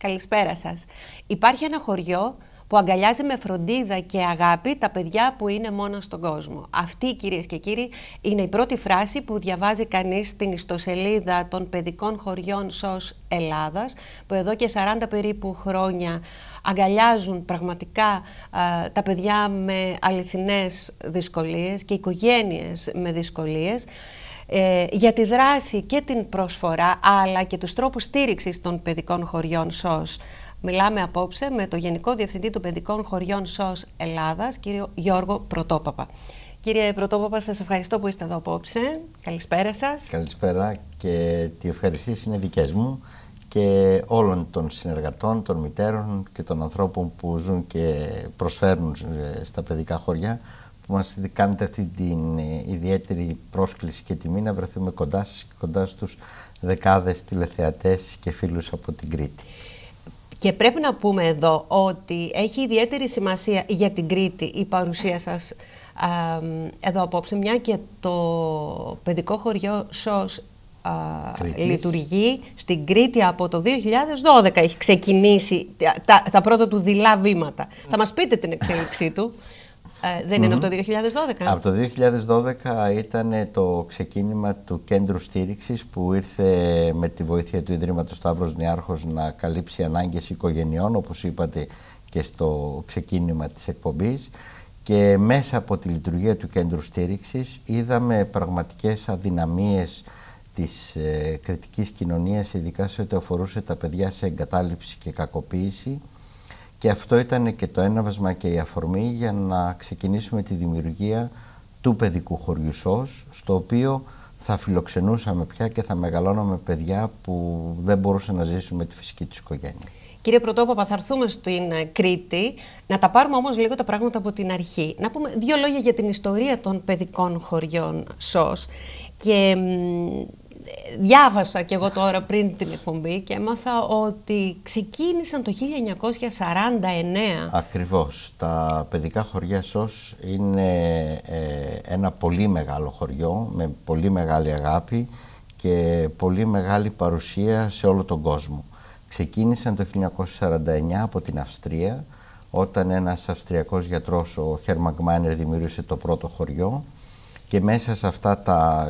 Καλησπέρα σας. Υπάρχει ένα χωριό που αγκαλιάζει με φροντίδα και αγάπη τα παιδιά που είναι μόνα στον κόσμο. Αυτή, κυρίες και κύριοι, είναι η πρώτη φράση που διαβάζει κανείς στην ιστοσελίδα των παιδικών χωριών ΣΟΣ Ελλάδας, που εδώ και 40 περίπου χρόνια αγκαλιάζουν πραγματικά τα παιδιά με αληθινές δυσκολίες και οικογένειες με δυσκολίες. Για τη δράση και την προσφορά, αλλά και τους τρόπους στήριξης των παιδικών χωριών ΣΟΣ. Μιλάμε απόψε με το Γενικό Διευθυντή των Παιδικών Χωριών ΣΟΣ Ελλάδας, κύριο Γιώργο Πρωτόπαπα. Κύριε Πρωτόπαπα, σας ευχαριστώ που είστε εδώ απόψε. Καλησπέρα σας. Καλησπέρα, και οι ευχαριστήσεις είναι δικές μου και όλων των συνεργατών, των μητέρων και των ανθρώπων που ζουν και προσφέρουν στα παιδικά χωριά, που μας κάνετε αυτή την ιδιαίτερη πρόσκληση και τιμή να βρεθούμε κοντά σας και κοντά στους δεκάδες τηλεθεατές και φίλους από την Κρήτη. Και πρέπει να πούμε εδώ ότι έχει ιδιαίτερη σημασία για την Κρήτη η παρουσία σας εδώ απόψε, μια και το παιδικό χωριό ΣΟΣ λειτουργεί στην Κρήτη από το 2012. Έχει ξεκινήσει τα πρώτα του δειλά βήματα. Θα μας πείτε την εξέλιξή του. Δεν είναι από το 2012? Από το 2012 ήταν το ξεκίνημα του κέντρου στήριξης που ήρθε με τη βοήθεια του Ιδρύματος Σταύρος Νιάρχος να καλύψει ανάγκες οικογενειών, όπως είπατε και στο ξεκίνημα της εκπομπής, και μέσα από τη λειτουργία του κέντρου στήριξης είδαμε πραγματικές αδυναμίες της κριτικής κοινωνίας, ειδικά σε ό,τι αφορούσε τα παιδιά σε εγκατάλειψη και κακοποίηση. Και αυτό ήταν και το έναυσμα και η αφορμή για να ξεκινήσουμε τη δημιουργία του παιδικού χωριού ΣΟΣ, στο οποίο θα φιλοξενούσαμε πια και θα μεγαλώναμε παιδιά που δεν μπορούσαν να ζήσουν με τη φυσική τους οικογένεια. Κύριε Πρωτόπαπα, θα έρθουμε στην Κρήτη, να τα πάρουμε όμως λίγο τα πράγματα από την αρχή. Να πούμε δύο λόγια για την ιστορία των παιδικών χωριών ΣΟΣ. Και διάβασα κι εγώ τώρα πριν την εκπομπή και έμαθα ότι ξεκίνησαν το 1949. Ακριβώς. Τα παιδικά χωριά ΣΟΣ είναι ένα πολύ μεγάλο χωριό με πολύ μεγάλη αγάπη και πολύ μεγάλη παρουσία σε όλο τον κόσμο. Ξεκίνησαν το 1949 από την Αυστρία, όταν ένας Αυστριακός γιατρός, ο Χέρμαν Γκμάινερ, δημιούργησε το πρώτο χωριό. Και μέσα σε αυτά τα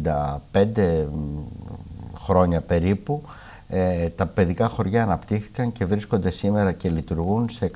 65 χρόνια περίπου τα παιδικά χωριά αναπτύχθηκαν και βρίσκονται σήμερα και λειτουργούν σε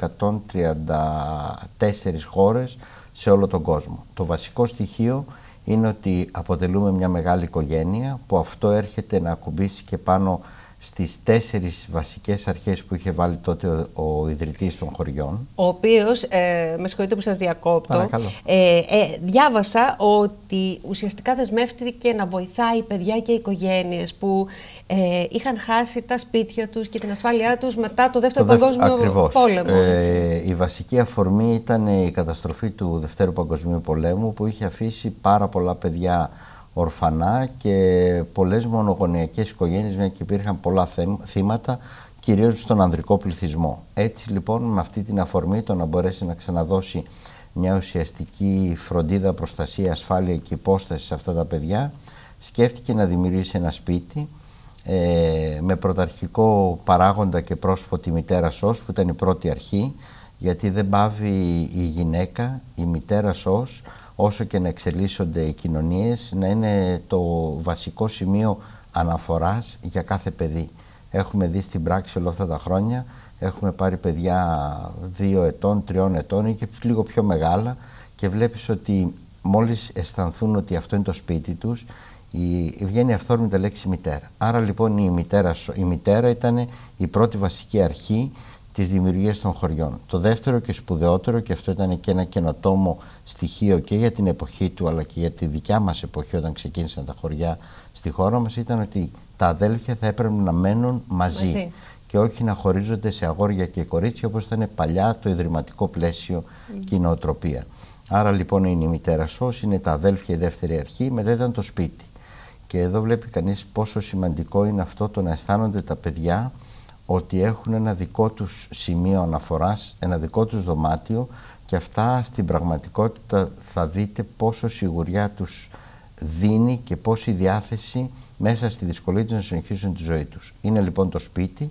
134 χώρες σε όλο τον κόσμο. Το βασικό στοιχείο είναι ότι αποτελούμε μια μεγάλη οικογένεια, που αυτό έρχεται να ακουμπήσει και πάνω στις 4 βασικές αρχές που είχε βάλει τότε ο ιδρυτής των χωριών. Ο οποίος, με συγχωρείτε που σας διακόπτω, διάβασα ότι ουσιαστικά δεσμεύτηκε να βοηθάει παιδιά και οικογένειες που είχαν χάσει τα σπίτια τους και την ασφάλειά τους μετά το Δεύτερο Παγκόσμιο Πόλεμο. Η βασική αφορμή ήταν η καταστροφή του Δευτέρου Παγκοσμίου Πολέμου, που είχε αφήσει πάρα πολλά παιδιά ορφανά και πολλές μονογονεϊκές οικογένειες, μια και υπήρχαν πολλά θύματα, κυρίως στον ανδρικό πληθυσμό. Έτσι λοιπόν, με αυτή την αφορμή, το να μπορέσει να ξαναδώσει μια ουσιαστική φροντίδα, προστασία, ασφάλεια και υπόσταση σε αυτά τα παιδιά, σκέφτηκε να δημιουργήσει ένα σπίτι με πρωταρχικό παράγοντα και πρόσωπο τη μητέρα ΣΟΣ, που ήταν η πρώτη αρχή, γιατί δεν πάβει η γυναίκα, η μητέρα ΣΟΣ, όσο και να εξελίσσονται οι κοινωνίες, να είναι το βασικό σημείο αναφοράς για κάθε παιδί. Έχουμε δει στην πράξη όλα αυτά τα χρόνια, έχουμε πάρει παιδιά 2 ετών, 3 ετών ή και λίγο πιο μεγάλα, και βλέπεις ότι μόλις αισθανθούν ότι αυτό είναι το σπίτι τους, βγαίνει αυθόρμητα λέξη μητέρα. Άρα λοιπόν η μητέρα ήταν η πρώτη βασική αρχή της δημιουργίας των χωριών. Το δεύτερο και σπουδαιότερο, και αυτό ήταν και ένα καινοτόμο στοιχείο και για την εποχή του αλλά και για τη δικιά μας εποχή όταν ξεκίνησαν τα χωριά στη χώρα μας, ήταν ότι τα αδέλφια θα έπρεπε να μένουν μαζί και όχι να χωρίζονται σε αγόρια και κορίτσια, όπως ήταν παλιά το ιδρυματικό πλαίσιο και η νοοτροπία. Άρα λοιπόν είναι η μητέρα ΣΟΣ, είναι τα αδέλφια η δεύτερη αρχή, μετά ήταν το σπίτι. Και εδώ βλέπει κανείς πόσο σημαντικό είναι αυτό, το να αισθάνονται τα παιδιά ότι έχουν ένα δικό τους σημείο αναφοράς, ένα δικό τους δωμάτιο, και αυτά στην πραγματικότητα θα δείτε πόσο σιγουριά τους δίνει και πόση διάθεση μέσα στη δυσκολία τους να συνεχίσουν τη ζωή τους. Είναι λοιπόν το σπίτι,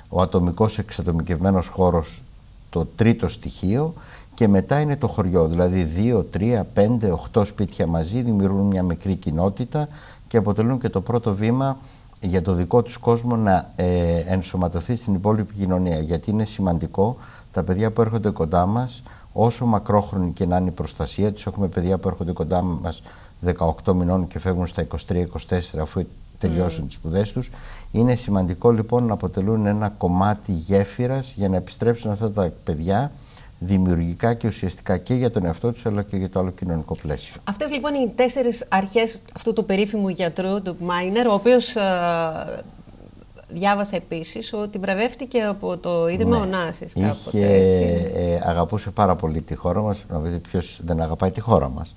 ο ατομικός εξατομικευμένος χώρος το τρίτο στοιχείο, και μετά είναι το χωριό, δηλαδή 2, 3, 5, 8 σπίτια μαζί δημιουργούν μια μικρή κοινότητα και αποτελούν και το πρώτο βήμα για το δικό τους κόσμο να ενσωματωθεί στην υπόλοιπη κοινωνία. Γιατί είναι σημαντικό τα παιδιά που έρχονται κοντά μας, όσο μακρόχρονη και να είναι η προστασία τους, έχουμε παιδιά που έρχονται κοντά μας 18 μηνών και φεύγουν στα 23-24 αφού τελειώσουν τις σπουδές τους. Είναι σημαντικό λοιπόν να αποτελούν ένα κομμάτι γέφυρας για να επιστρέψουν αυτά τα παιδιά δημιουργικά και ουσιαστικά και για τον εαυτό τους αλλά και για το άλλο κοινωνικό πλαίσιο. Αυτές λοιπόν οι 4 αρχές αυτού του περίφημου γιατρού, του Μάινερ, ο οποίος διάβασα επίσης ότι βραβεύτηκε από το Ίδρυμα Ωνάσης κάποτε. Αγαπούσε πάρα πολύ τη χώρα μας, να δείτε ποιος δεν αγαπάει τη χώρα μας.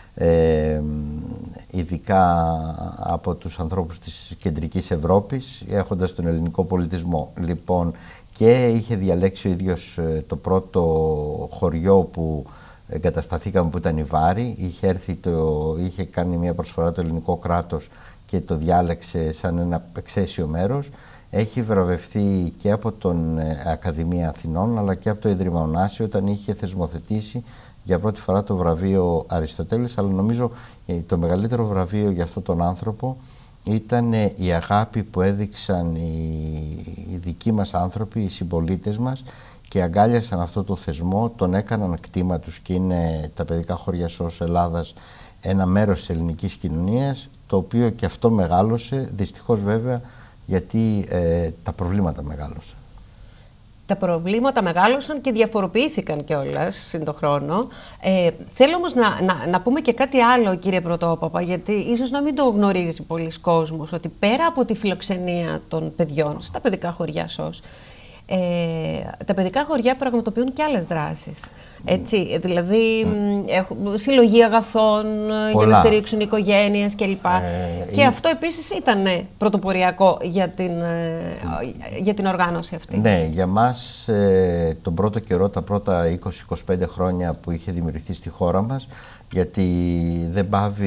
Ειδικά από τους ανθρώπους της κεντρικής Ευρώπης, έχοντας τον ελληνικό πολιτισμό. Λοιπόν, και είχε διαλέξει ο ίδιος το πρώτο χωριό που εγκατασταθήκαμε, που ήταν η Βάρη. Είχε κάνει μια προσφορά το ελληνικό κράτος και το διάλεξε σαν ένα εξαίσιο μέρος. Έχει βραβευτεί και από την Ακαδημία Αθηνών αλλά και από το Ίδρυμα Ωνάση όταν είχε θεσμοθετήσει για πρώτη φορά το βραβείο Αριστοτέλης. Αλλά νομίζω το μεγαλύτερο βραβείο για αυτόν τον άνθρωπο ήταν η αγάπη που έδειξαν οι δικοί μας άνθρωποι, οι συμπολίτες μας, και αγκάλιασαν αυτό το θεσμό, τον έκαναν κτήμα τους, και είναι τα παιδικά χωριά ΣΟΣ Ελλάδας ένα μέρος της ελληνικής κοινωνίας, το οποίο και αυτό μεγάλωσε, δυστυχώς βέβαια, γιατί τα προβλήματα μεγάλωσαν. Τα προβλήματα μεγάλωσαν και διαφοροποιήθηκαν κιόλας συν το χρόνο. Θέλω όμως να πούμε και κάτι άλλο, κύριε Πρωτόπαπα, γιατί ίσως να μην το γνωρίζει πολλοί κόσμος, ότι πέρα από τη φιλοξενία των παιδιών στα παιδικά χωριά ΣΟΣ, τα παιδικά χωριά πραγματοποιούν και άλλες δράσεις. Έτσι, δηλαδή συλλογή αγαθών για να στηρίξουν οικογένειες κλπ. Και αυτό επίσης ήταν πρωτοποριακό για την οργάνωση αυτή. Ναι, για μας τον πρώτο καιρό, τα πρώτα 20-25 χρόνια που είχε δημιουργηθεί στη χώρα μας, γιατί δεν πάβει,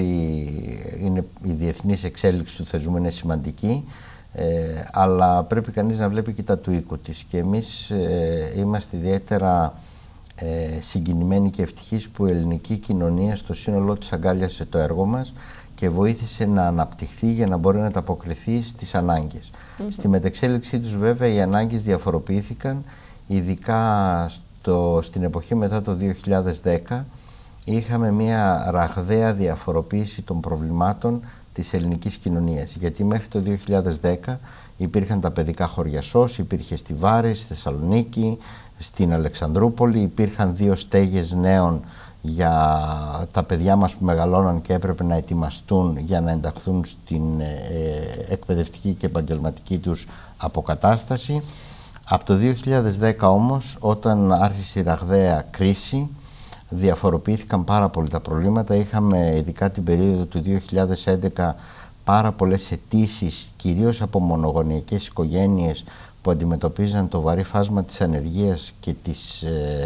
η διεθνής εξέλιξη του θεσμού είναι σημαντική, αλλά πρέπει κανείς να βλέπει και τα του οίκου της. Και εμείς είμαστε ιδιαίτερα συγκινημένοι και ευτυχείς που η ελληνική κοινωνία στο σύνολό της αγκάλιασε το έργο μας και βοήθησε να αναπτυχθεί για να μπορεί να ανταποκριθεί στις ανάγκες. Στη μετεξέλιξή τους βέβαια οι ανάγκες διαφοροποιήθηκαν, ειδικά στην εποχή μετά το 2010 είχαμε μια ραγδαία διαφοροποίηση των προβλημάτων της ελληνικής κοινωνίας, γιατί μέχρι το 2010 υπήρχαν τα παιδικά χωριά ΣΟΣ, υπήρχε στη Βάρη, στη Θεσσαλονίκη, στην Αλεξανδρούπολη, υπήρχαν 2 στέγες νέων για τα παιδιά μας που μεγαλώναν και έπρεπε να ετοιμαστούν για να ενταχθούν στην εκπαιδευτική και επαγγελματική τους αποκατάσταση. Από το 2010 όμως, όταν άρχισε η ραγδαία κρίση, διαφοροποιήθηκαν πάρα πολύ τα προβλήματα. Είχαμε ειδικά την περίοδο του 2011 πάρα πολλές αιτήσεις, κυρίως από μονογονεϊκές οικογένειες που αντιμετωπίζαν το βαρύ φάσμα της ανεργίας και της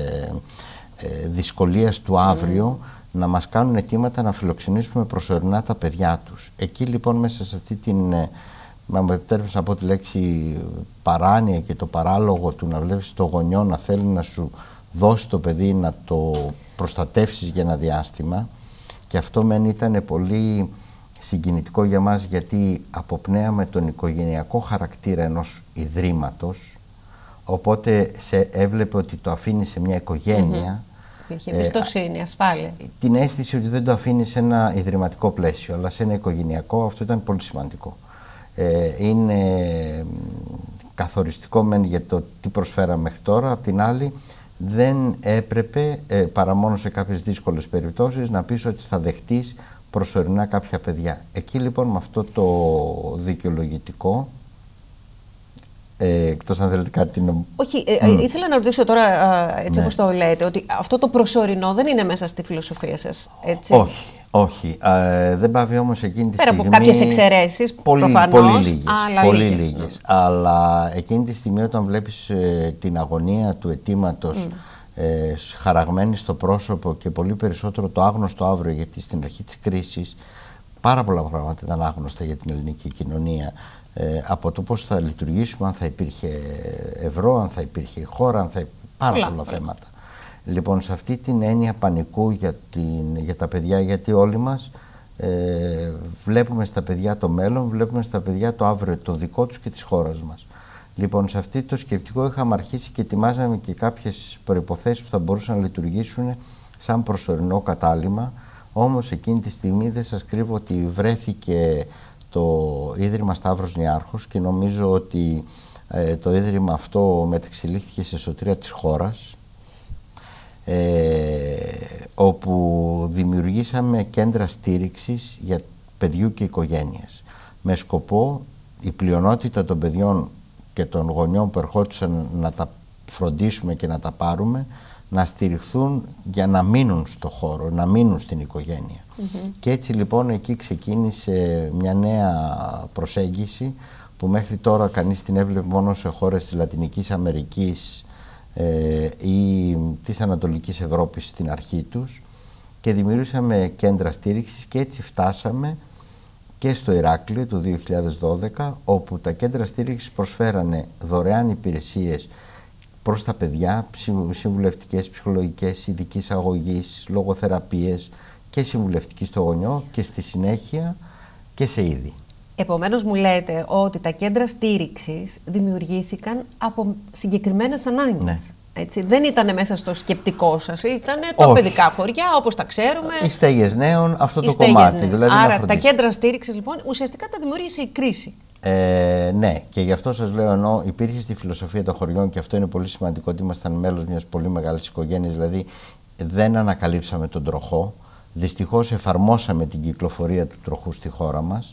δυσκολίας του αύριο, να μας κάνουν αιτήματα να φιλοξενήσουμε προσωρινά τα παιδιά τους. Εκεί λοιπόν μέσα σε αυτή την, να μου επιτρέψεις να πω τη λέξη, παράνοια και το παράλογο του να βλέπεις το γονιό να θέλει να σου δώσει το παιδί, να το προστατεύσεις για ένα διάστημα, και αυτό μεν ήταν πολύ συγκινητικό για μας, γιατί αποπνέαμε τον οικογενειακό χαρακτήρα ενός ιδρύματος, οπότε έβλεπε ότι το αφήνει σε μια οικογένεια. Είχε εμπιστοσύνη, ασφάλεια. Την αίσθηση ότι δεν το αφήνει σε ένα ιδρυματικό πλαίσιο, αλλά σε ένα οικογενειακό. Αυτό ήταν πολύ σημαντικό. Είναι καθοριστικό μεν για το τι προσφέραμε μέχρι τώρα. Απ' την άλλη, δεν έπρεπε, παρά μόνο σε κάποιες δύσκολες περιπτώσεις, να πεις ότι θα δεχτείς προσωρινά κάποια παιδιά. Εκεί λοιπόν με αυτό το δικαιολογητικό, εκτός αν θέλετε κάτι να... Όχι, ήθελα να ρωτήσω τώρα, έτσι όπως το λέτε, ότι αυτό το προσωρινό δεν είναι μέσα στη φιλοσοφία σας, έτσι? Όχι, όχι. Δεν πάβει όμως εκείνη τη στιγμή... Πέρα από κάποιες εξαιρέσεις, προφανώς, πολύ λίγες. Αλλά εκείνη τη στιγμή όταν βλέπεις την αγωνία του αιτήματος χαραγμένη στο πρόσωπο και πολύ περισσότερο το άγνωστο αύριο, γιατί στην αρχή της κρίσης πάρα πολλά πράγματα ήταν άγνωστα για την ελληνική κοινωνία. από το πώς θα λειτουργήσουμε, αν θα υπήρχε ευρώ, αν θα υπήρχε χώρα, αν θα πάρα πολλά θέματα. Λοιπόν, σε αυτή την έννοια πανικού για τα παιδιά, γιατί όλοι μας βλέπουμε στα παιδιά το μέλλον, βλέπουμε στα παιδιά το αύριο, το δικό τους και της χώρας μας. Λοιπόν, σε αυτό το σκεπτικό είχαμε αρχίσει και ετοιμάζαμε και κάποιες προϋποθέσεις που θα μπορούσαν να λειτουργήσουν σαν προσωρινό κατάλημα. Όμως εκείνη τη στιγμή δεν σας κρύβω ότι βρέθηκε το Ίδρυμα Σταύρος Νιάρχος και νομίζω ότι το Ίδρυμα αυτό μεταξελίχθηκε σε σωτηρία της χώρας, όπου δημιουργήσαμε κέντρα στήριξης για παιδιού και οικογένειας με σκοπό η πλειονότητα των παιδιών και των γονιών που ερχόντουσαν να τα φροντίσουμε και να τα πάρουμε να στηριχθούν για να μείνουν στο χώρο, να μείνουν στην οικογένεια. Και έτσι λοιπόν εκεί ξεκίνησε μια νέα προσέγγιση που μέχρι τώρα κανείς την έβλεπε μόνο σε χώρες της Λατινικής Αμερικής ή της Ανατολικής Ευρώπης στην αρχή τους, και δημιουργήσαμε κέντρα στήριξης και έτσι φτάσαμε και στο Ηράκλειο το 2012, όπου τα κέντρα στήριξης προσφέρανε δωρεάν υπηρεσίες προς τα παιδιά, συμβουλευτικές, ψυχολογικές, ειδικής αγωγής, λογοθεραπείες και συμβουλευτική στο γονιό και στη συνέχεια και σε είδη. Επομένως μου λέτε ότι τα κέντρα στήριξης δημιουργήθηκαν από συγκεκριμένες ανάγκες. Ναι. Έτσι, δεν ήταν μέσα στο σκεπτικό σας, ήταν τα παιδικά χωριά όπως τα ξέρουμε. Οι στέγες νέων, αυτό το κομμάτι. Δηλαδή άρα τα κέντρα στήριξης λοιπόν ουσιαστικά τα δημιούργησε η κρίση. Ναι, και γι' αυτό σας λέω, ενώ υπήρχε στη φιλοσοφία των χωριών, και αυτό είναι πολύ σημαντικό, ότι ήμασταν μέλος μιας πολύ μεγάλης οικογένειας, δηλαδή δεν ανακαλύψαμε τον τροχό. Δυστυχώς εφαρμόσαμε την κυκλοφορία του τροχού στη χώρα μας.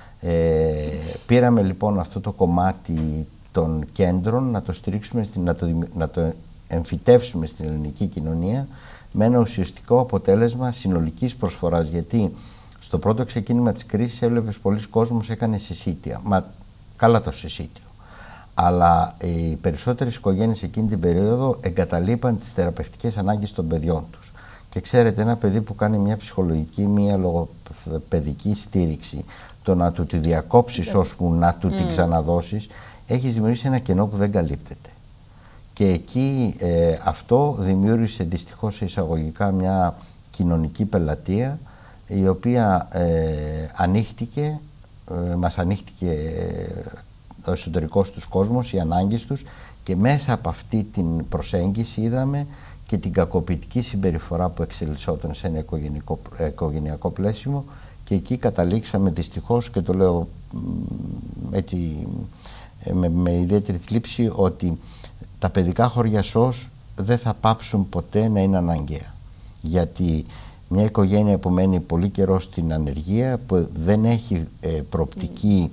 Πήραμε λοιπόν αυτό το κομμάτι των κέντρων να το στηρίξουμε, να το εμφυτεύσουμε στην ελληνική κοινωνία με ένα ουσιαστικό αποτέλεσμα συνολικής προσφοράς. Γιατί στο πρώτο ξεκίνημα της κρίσης έβλεπες πολλοί κόσμος έκανε συσίτια. Μα καλά το συσίτιο. Αλλά οι περισσότερες οικογένειες εκείνη την περίοδο εγκαταλείπαν τις θεραπευτικές ανάγκες των παιδιών τους. Και ξέρετε, ένα παιδί που κάνει μια ψυχολογική, μια λογοπαιδική στήριξη, το να του τη διακόψεις ώσπου να του την ξαναδώσεις, έχεις δημιουργήσει ένα κενό που δεν καλύπτεται. Και εκεί αυτό δημιούργησε δυστυχώς εισαγωγικά μια κοινωνική πελατεία, η οποία ανοίχτηκε, μας ανοίχτηκε ο εσωτερικός τους κόσμος, οι ανάγκες τους, και μέσα από αυτή την προσέγγιση είδαμε και την κακοποιητική συμπεριφορά που εξελισσόταν σε ένα οικογενειακό πλαίσιο, και εκεί καταλήξαμε δυστυχώς, και το λέω έτσι με ιδιαίτερη θλίψη, ότι τα παιδικά χωριά ΣΟΣ δεν θα πάψουν ποτέ να είναι αναγκαία. Γιατί μια οικογένεια που μένει πολύ καιρό στην ανεργία, που δεν έχει προοπτική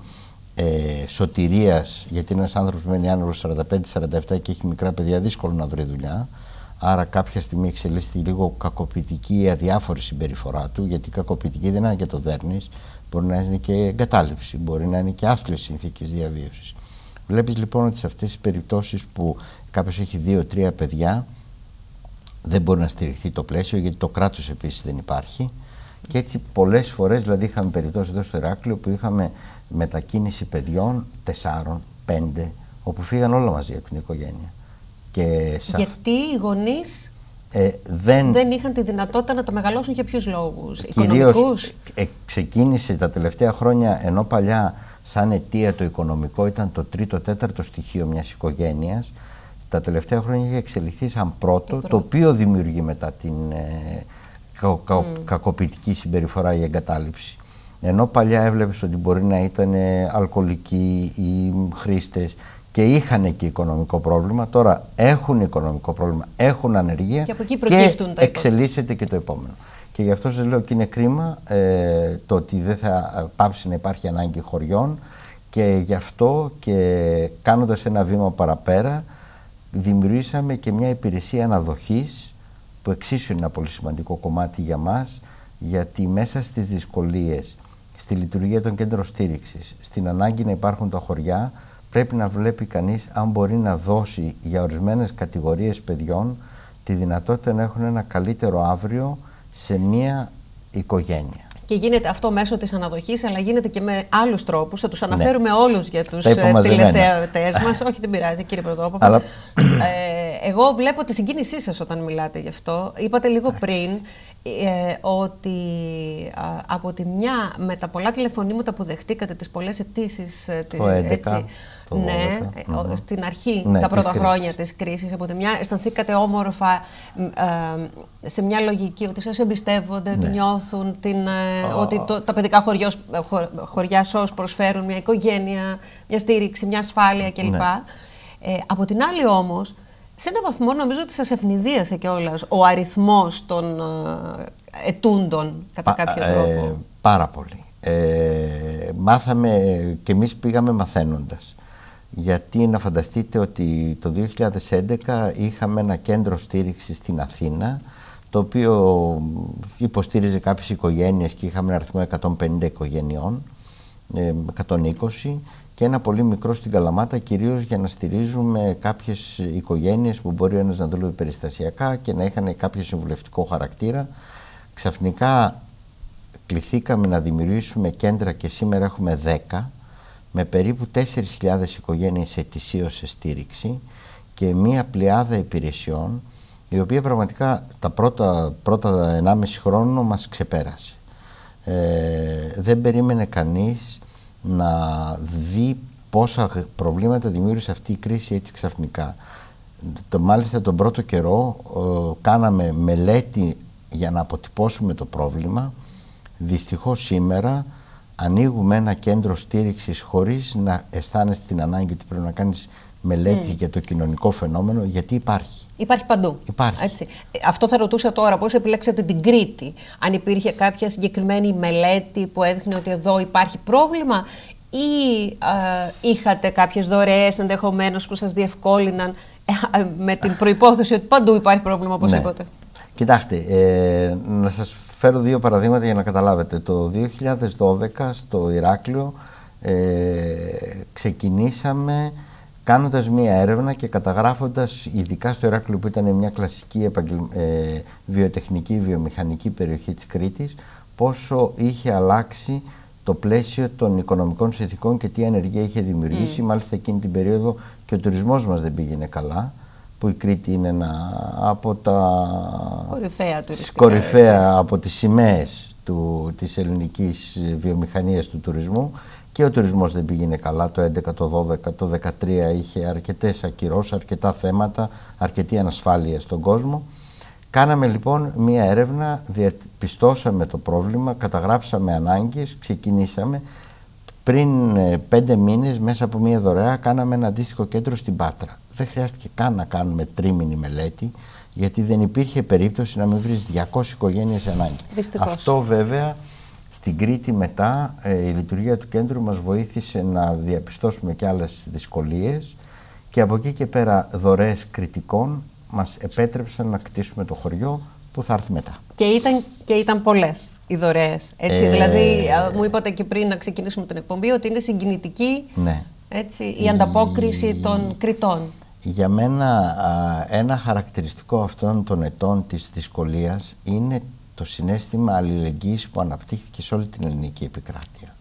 σωτηρίας, γιατί ένας άνθρωπος που μένει άνεργος 45-47 και έχει μικρά παιδιά, δύσκολο να βρει δουλειά. Άρα κάποια στιγμή εξελίσσεται λίγο κακοποιητική ή αδιάφορη συμπεριφορά του, γιατί κακοποιητική δεν είναι και το δέρνεις, μπορεί να είναι και εγκατάλειψη, μπορεί να είναι και άθλιες συνθήκες διαβίωσης. Βλέπεις λοιπόν ότι σε αυτές τις περιπτώσεις που κάποιος έχει 2-3 παιδιά, δεν μπορεί να στηριχθεί το πλαίσιο, γιατί το κράτος επίσης δεν υπάρχει. Και έτσι πολλές φορές, δηλαδή είχαμε περιπτώσεις εδώ στο Ηράκλειο που είχαμε μετακίνηση παιδιών 4-5, όπου φύγαν όλα μαζί από την οικογένεια. Και γιατί οι γονείς δεν είχαν τη δυνατότητα να το μεγαλώσουν, για ποιους λόγους? Οικονομικούς? Ξεκίνησε τα τελευταία χρόνια, ενώ παλιά σαν αιτία το οικονομικό ήταν το 3ο-4ο στοιχείο μιας οικογένειας, τα τελευταία χρόνια έχει εξελιχθεί σαν πρώτο, το οποίο δημιουργεί μετά την κακοποιητική συμπεριφορά ή εγκατάλειψη. Ενώ παλιά έβλεπες ότι μπορεί να ήταν αλκοολικοί ή χρήστες και είχαν και οικονομικό πρόβλημα, τώρα έχουν οικονομικό πρόβλημα, έχουν ανεργία και εξελίσσεται και το επόμενο. Και γι' αυτό σας λέω και είναι κρίμα το ότι δεν θα πάψει να υπάρχει ανάγκη χωριών, και γι' αυτό και κάνοντας ένα βήμα παραπέρα δημιουργήσαμε και μια υπηρεσία αναδοχής, που εξίσου είναι ένα πολύ σημαντικό κομμάτι για μας, γιατί μέσα στις δυσκολίες, στη λειτουργία των κέντρων στήριξης, στην ανάγκη να υπάρχουν τα χωριά, πρέπει να βλέπει κανείς αν μπορεί να δώσει για ορισμένες κατηγορίες παιδιών τη δυνατότητα να έχουν ένα καλύτερο αύριο σε μια οικογένεια. και γίνεται αυτό μέσω της αναδοχής, αλλά γίνεται και με άλλους τρόπους. Θα τους αναφέρουμε όλους για τους τηλεθεατές μας. Όχι, δεν πειράζει, κύριε Πρωτόπαπα. Αλλά... εγώ βλέπω τη συγκίνησή σας όταν μιλάτε γι' αυτό. Είπατε λίγο πριν ότι από τη μια, με τα πολλά τηλεφωνήματα που δεχτήκατε, τις πολλές αιτήσεις, το 11, το 12, ναι, στην αρχή, τα πρώτα χρόνια της κρίσης, από τη μια αισθανθήκατε όμορφα, σε μια λογική ότι σας εμπιστεύονται, ότι νιώθουν ότι τα παιδικά χωριά ΣΟΣ προσφέρουν μια οικογένεια, μια στήριξη, μια ασφάλεια κλπ. Ναι. Από την άλλη όμως, σε έναν βαθμό νομίζω ότι σας ευνηδίασε κιόλας ο αριθμός των ετούντων κατά κάποιο τρόπο. Πάρα πολύ. Μάθαμε και εμείς πήγαμε μαθαίνοντας. Γιατί να φανταστείτε ότι το 2011 είχαμε ένα κέντρο στήριξης στην Αθήνα, το οποίο υποστήριζε κάποιες οικογένειες και είχαμε ένα αριθμό 150 οικογενειών, 120, και ένα πολύ μικρό στην Καλαμάτα, κυρίως για να στηρίζουμε κάποιες οικογένειες που μπορεί ένας να δούλευε περιστασιακά και να είχαν κάποιο συμβουλευτικό χαρακτήρα. Ξαφνικά κληθήκαμε να δημιουργήσουμε κέντρα και σήμερα έχουμε 10, με περίπου 4.000 οικογένειες ετησίως σε στήριξη και μία πλειάδα υπηρεσιών, η οποία πραγματικά τα πρώτα 1,5 χρόνο μας ξεπέρασε. Δεν περίμενε κανείς να δει πόσα προβλήματα δημιούργησε αυτή η κρίση έτσι ξαφνικά. Μάλιστα τον πρώτο καιρό κάναμε μελέτη για να αποτυπώσουμε το πρόβλημα. Δυστυχώς σήμερα ανοίγουμε ένα κέντρο στήριξης χωρίς να αισθάνεσαι την ανάγκη ότι πρέπει να κάνεις μελέτη για το κοινωνικό φαινόμενο, γιατί υπάρχει. Υπάρχει παντού. Υπάρχει. Έτσι. Αυτό θα ρωτούσα τώρα, πώς επιλέξατε την Κρήτη, αν υπήρχε κάποια συγκεκριμένη μελέτη που έδειχνε ότι εδώ υπάρχει πρόβλημα ή είχατε κάποιες δωρεές ενδεχομένως που σας διευκόλυναν με την προϋπόθεση ότι παντού υπάρχει πρόβλημα, όπως είπατε. Κοιτάξτε, να σας φέρω 2 παραδείγματα για να καταλάβετε. Το 2012 στο Ηράκλειο ξεκινήσαμε κάνοντας μία έρευνα και καταγράφοντας, ειδικά στο Ηράκλειο που ήταν μια κλασική βιοτεχνική, βιομηχανική περιοχή της Κρήτης, πόσο είχε αλλάξει το πλαίσιο των οικονομικών συνθηκών και τι ανεργία είχε δημιουργήσει. Μάλιστα εκείνη την περίοδο και ο τουρισμός μας δεν πήγαινε καλά, που η Κρήτη είναι ένα από τα κορυφαία από τις σημαίες της ελληνικής βιομηχανίας του τουρισμού, και ο τουρισμός δεν πήγαινε καλά το 2011, το 2012, το 2013 είχε αρκετές ακυρώσεις, αρκετά θέματα, αρκετή ανασφάλεια στον κόσμο. Κάναμε λοιπόν μία έρευνα, διαπιστώσαμε το πρόβλημα, καταγράψαμε ανάγκες, ξεκινήσαμε. Πριν 5 μήνες μέσα από μία δωρεά κάναμε ένα αντίστοιχο κέντρο στην Πάτρα. Δεν χρειάστηκε καν να κάνουμε τρίμηνη μελέτη, γιατί δεν υπήρχε περίπτωση να μην βρεις 200 οικογένειες σε ανάγκη. Δυστυχώς. Αυτό βέβαια στην Κρήτη μετά η λειτουργία του κέντρου μας βοήθησε να διαπιστώσουμε και άλλες δυσκολίες, και από εκεί και πέρα δωρεές κριτικών μας επέτρεψαν να κτίσουμε το χωριό που θα έρθει μετά. Και ήταν πολλές οι δωρεές. Δηλαδή, μου είπατε και πριν να ξεκινήσουμε την εκπομπή ότι είναι συγκινητική η ανταπόκριση των Κρητών. Για μένα ένα χαρακτηριστικό αυτών των ετών της δυσκολίας είναι το συναίσθημα αλληλεγγύης που αναπτύχθηκε σε όλη την ελληνική επικράτεια.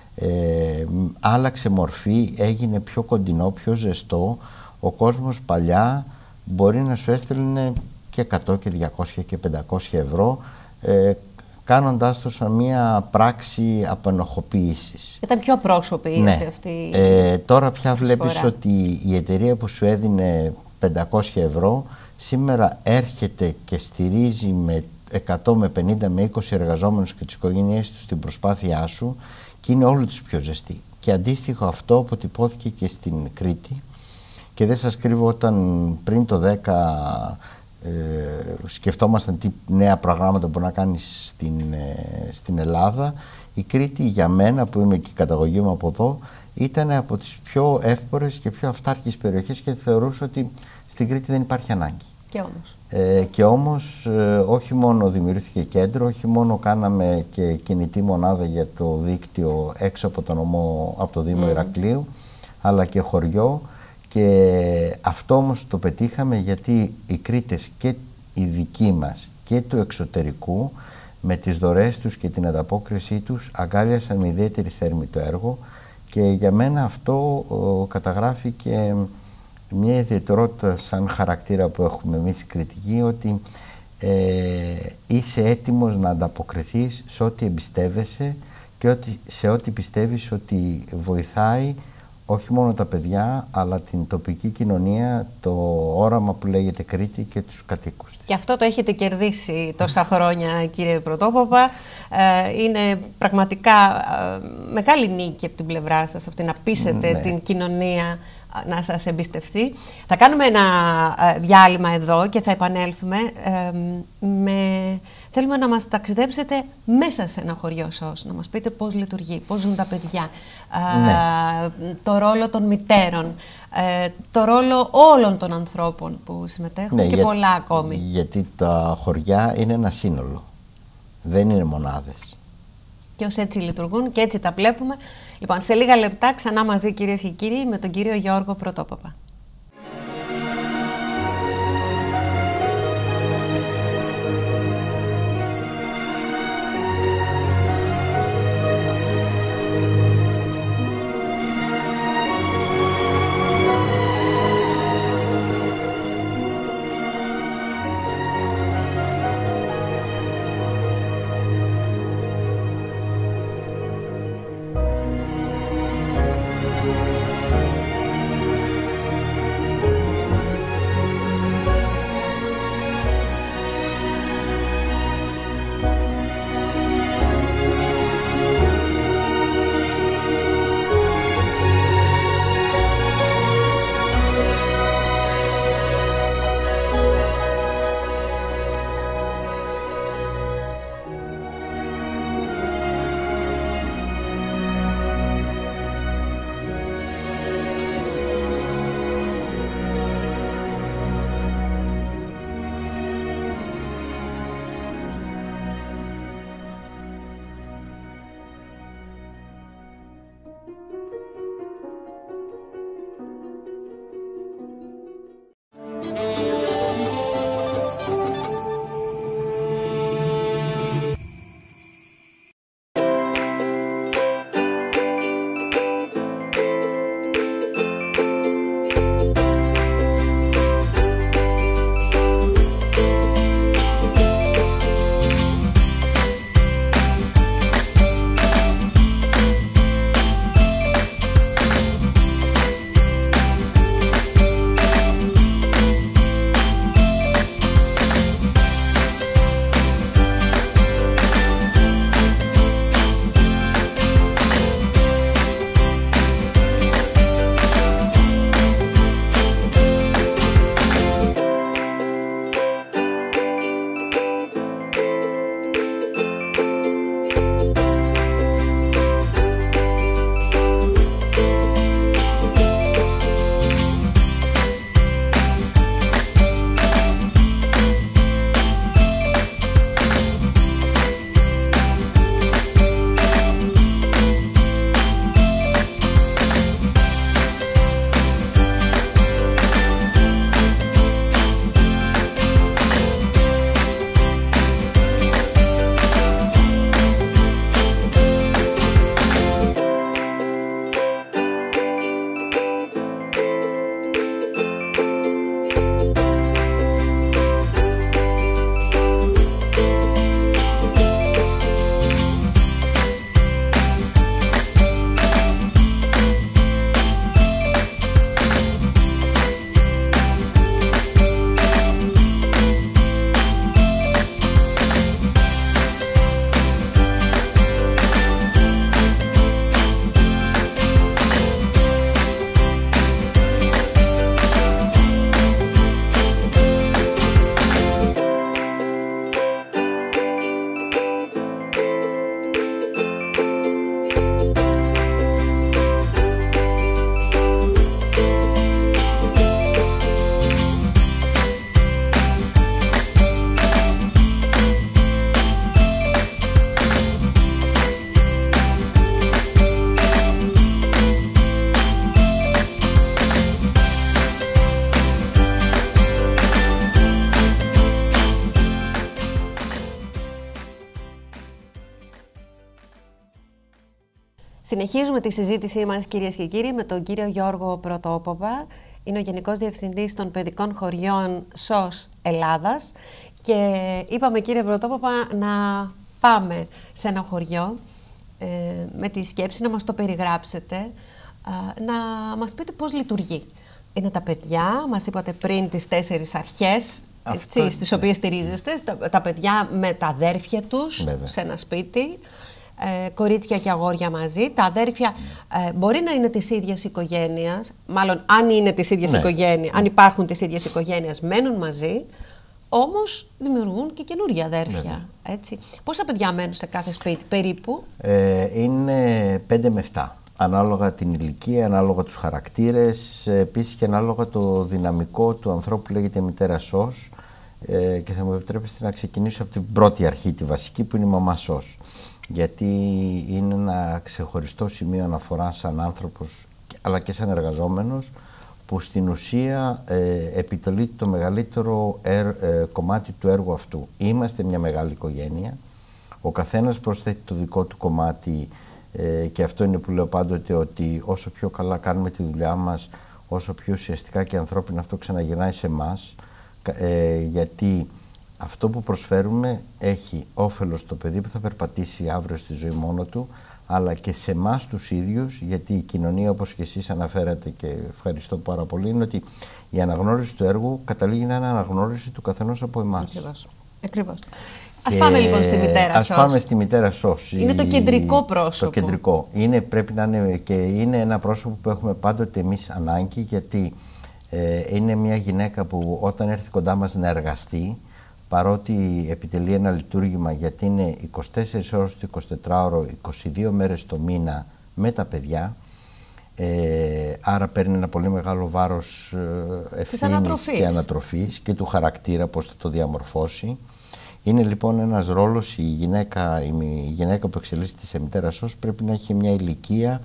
Άλλαξε μορφή, έγινε πιο κοντινό, πιο ζεστό. Ο κόσμος παλιά μπορεί να σου έστελνε και 100 και 200 και 500 ευρώ, κάνοντάς το σαν μια πράξη απενοχοποίησης. Ήταν πιο πρόσωπη αυτή. Τώρα πια βλέπεις ότι η εταιρεία που σου έδινε 500 ευρώ σήμερα έρχεται και στηρίζει με 100 με 50 με 20 εργαζόμενους και τις οικογένειές τους στην προσπάθειά σου, και είναι όλο τους πιο ζεστή. Και αντίστοιχο αυτό αποτυπώθηκε και στην Κρήτη, και δεν σας κρύβω, όταν πριν το 10 σκεφτόμασταν τι νέα προγράμματα μπορεί να κάνει στην Ελλάδα, η Κρήτη για μένα, που είμαι και η καταγωγή μου από εδώ, ήταν από τις πιο εύπορες και πιο αυτάρκειες περιοχές, και θεωρούσα ότι στην Κρήτη δεν υπάρχει ανάγκη. Και όμως όχι μόνο δημιουργήθηκε κέντρο, όχι μόνο κάναμε και κινητή μονάδα για το δίκτυο έξω από το Δήμο Ηρακλείου, αλλά και χωριό. Και αυτό όμως το πετύχαμε γιατί οι Κρήτες, και οι δικοί μας και του εξωτερικού, με τις δωρεές τους και την ανταπόκρισή τους αγκάλιασαν με ιδιαίτερη θέρμη το έργο, και για μένα αυτό καταγράφει και μια ιδιαιτερότητα σαν χαρακτήρα που έχουμε εμείς οι κριτικοί, ότι είσαι έτοιμος να ανταποκριθείς σε ό,τι εμπιστεύεσαι και σε ό,τι πιστεύεις ότι βοηθάει όχι μόνο τα παιδιά, αλλά την τοπική κοινωνία, το όραμα που λέγεται Κρήτη και τους κατοίκους της. Και αυτό το έχετε κερδίσει τόσα χρόνια, κύριε Πρωτόποπα. Είναι πραγματικά μεγάλη νίκη από την πλευρά σας αυτή, να πείσετε την κοινωνία να σας εμπιστευτεί. Θα κάνουμε ένα διάλειμμα εδώ και θα επανέλθουμε. Θέλουμε να μας ταξιδέψετε μέσα σε ένα χωριό ΣΟΣ, να μας πείτε πώς λειτουργεί, πώς ζουν τα παιδιά, το ρόλο των μητέρων, το ρόλο όλων των ανθρώπων που συμμετέχουν, και πολλά ακόμη. Γιατί τα χωριά είναι ένα σύνολο, δεν είναι μονάδες. Και ως έτσι λειτουργούν και έτσι τα βλέπουμε. Λοιπόν, σε λίγα λεπτά ξανά μαζί, κυρίες και κύριοι, με τον κύριο Γιώργο Πρωτόποπα. Συνεχίζουμε τη συζήτησή μας, κυρίες και κύριοι, με τον κύριο Γιώργο Πρωτόποπα. Είναι ο Γενικός Διευθυντής των Παιδικών Χωριών ΣΟΣ Ελλάδας. Και είπαμε, κύριε Πρωτόποπα, να πάμε σε ένα χωριό με τη σκέψη να μας το περιγράψετε, να μας πείτε πώς λειτουργεί. Είναι τα παιδιά, μας είπατε πριν τις 4 αρχές στις οποίες στηρίζεστε, τα παιδιά με τα αδέρφια τους, βέβαια, σε ένα σπίτι, κορίτσια και αγόρια μαζί. Τα αδέρφια μπορεί να είναι της ίδιας οικογένειας, μάλλον αν είναι της ίδιας οικογένειας, αν υπάρχουν της ίδιας οικογένειας, μένουν μαζί, όμως δημιουργούν και καινούργια αδέρφια. Έτσι. Πόσα παιδιά μένουν σε κάθε σπίτι περίπου? Είναι 5 με 7. Ανάλογα την ηλικία, ανάλογα τους χαρακτήρες, επίσης και ανάλογα το δυναμικό του ανθρώπου που λέγεται μητέρα ΣΟΣ. Και θα μου επιτρέπετε να ξεκινήσω από την πρώτη αρχή, τη βασική, που είναι η μαμά ΣΟΣ. Γιατί είναι ένα ξεχωριστό σημείο αναφορά σαν άνθρωπος, αλλά και σαν εργαζόμενος, που στην ουσία επιτελεί το μεγαλύτερο κομμάτι του έργου αυτού. Είμαστε μια μεγάλη οικογένεια, ο καθένας προσθέτει το δικό του κομμάτι, και αυτό είναι που λέω πάντοτε, ότι όσο πιο καλά κάνουμε τη δουλειά μας, όσο πιο ουσιαστικά και ανθρώπινα αυτό ξαναγυρνάει σε εμάς, γιατί αυτό που προσφέρουμε έχει όφελος στο παιδί που θα περπατήσει αύριο στη ζωή μόνο του, αλλά και σε εμάς τους ίδιους, γιατί η κοινωνία, όπως και εσείς αναφέρατε και ευχαριστώ πάρα πολύ, είναι ότι η αναγνώριση του έργου καταλήγει να είναι αναγνώριση του καθενός από εμάς. Ακριβώς. Ας πάμε λοιπόν στη μητέρα ΣΟΣ. Ας πάμε στη μητέρα ΣΟΣ. Είναι το κεντρικό πρόσωπο. Το κεντρικό. Πρέπει να είναι, και είναι ένα πρόσωπο που έχουμε πάντοτε εμείς ανάγκη, γιατί είναι μια γυναίκα που όταν έρθει κοντά μας να εργαστεί, παρότι επιτελεί ένα λειτουργήμα, γιατί είναι 24 ώρες το 24ωρο, 22 μέρες το μήνα με τα παιδιά, άρα παίρνει ένα πολύ μεγάλο βάρος ευθύνης και ανατροφής και του χαρακτήρα, πώς θα το διαμορφώσει. Είναι λοιπόν ένας ρόλος, η γυναίκα που εξελίσσεται σε μητέρα ΣΟΣ πρέπει να έχει μια ηλικία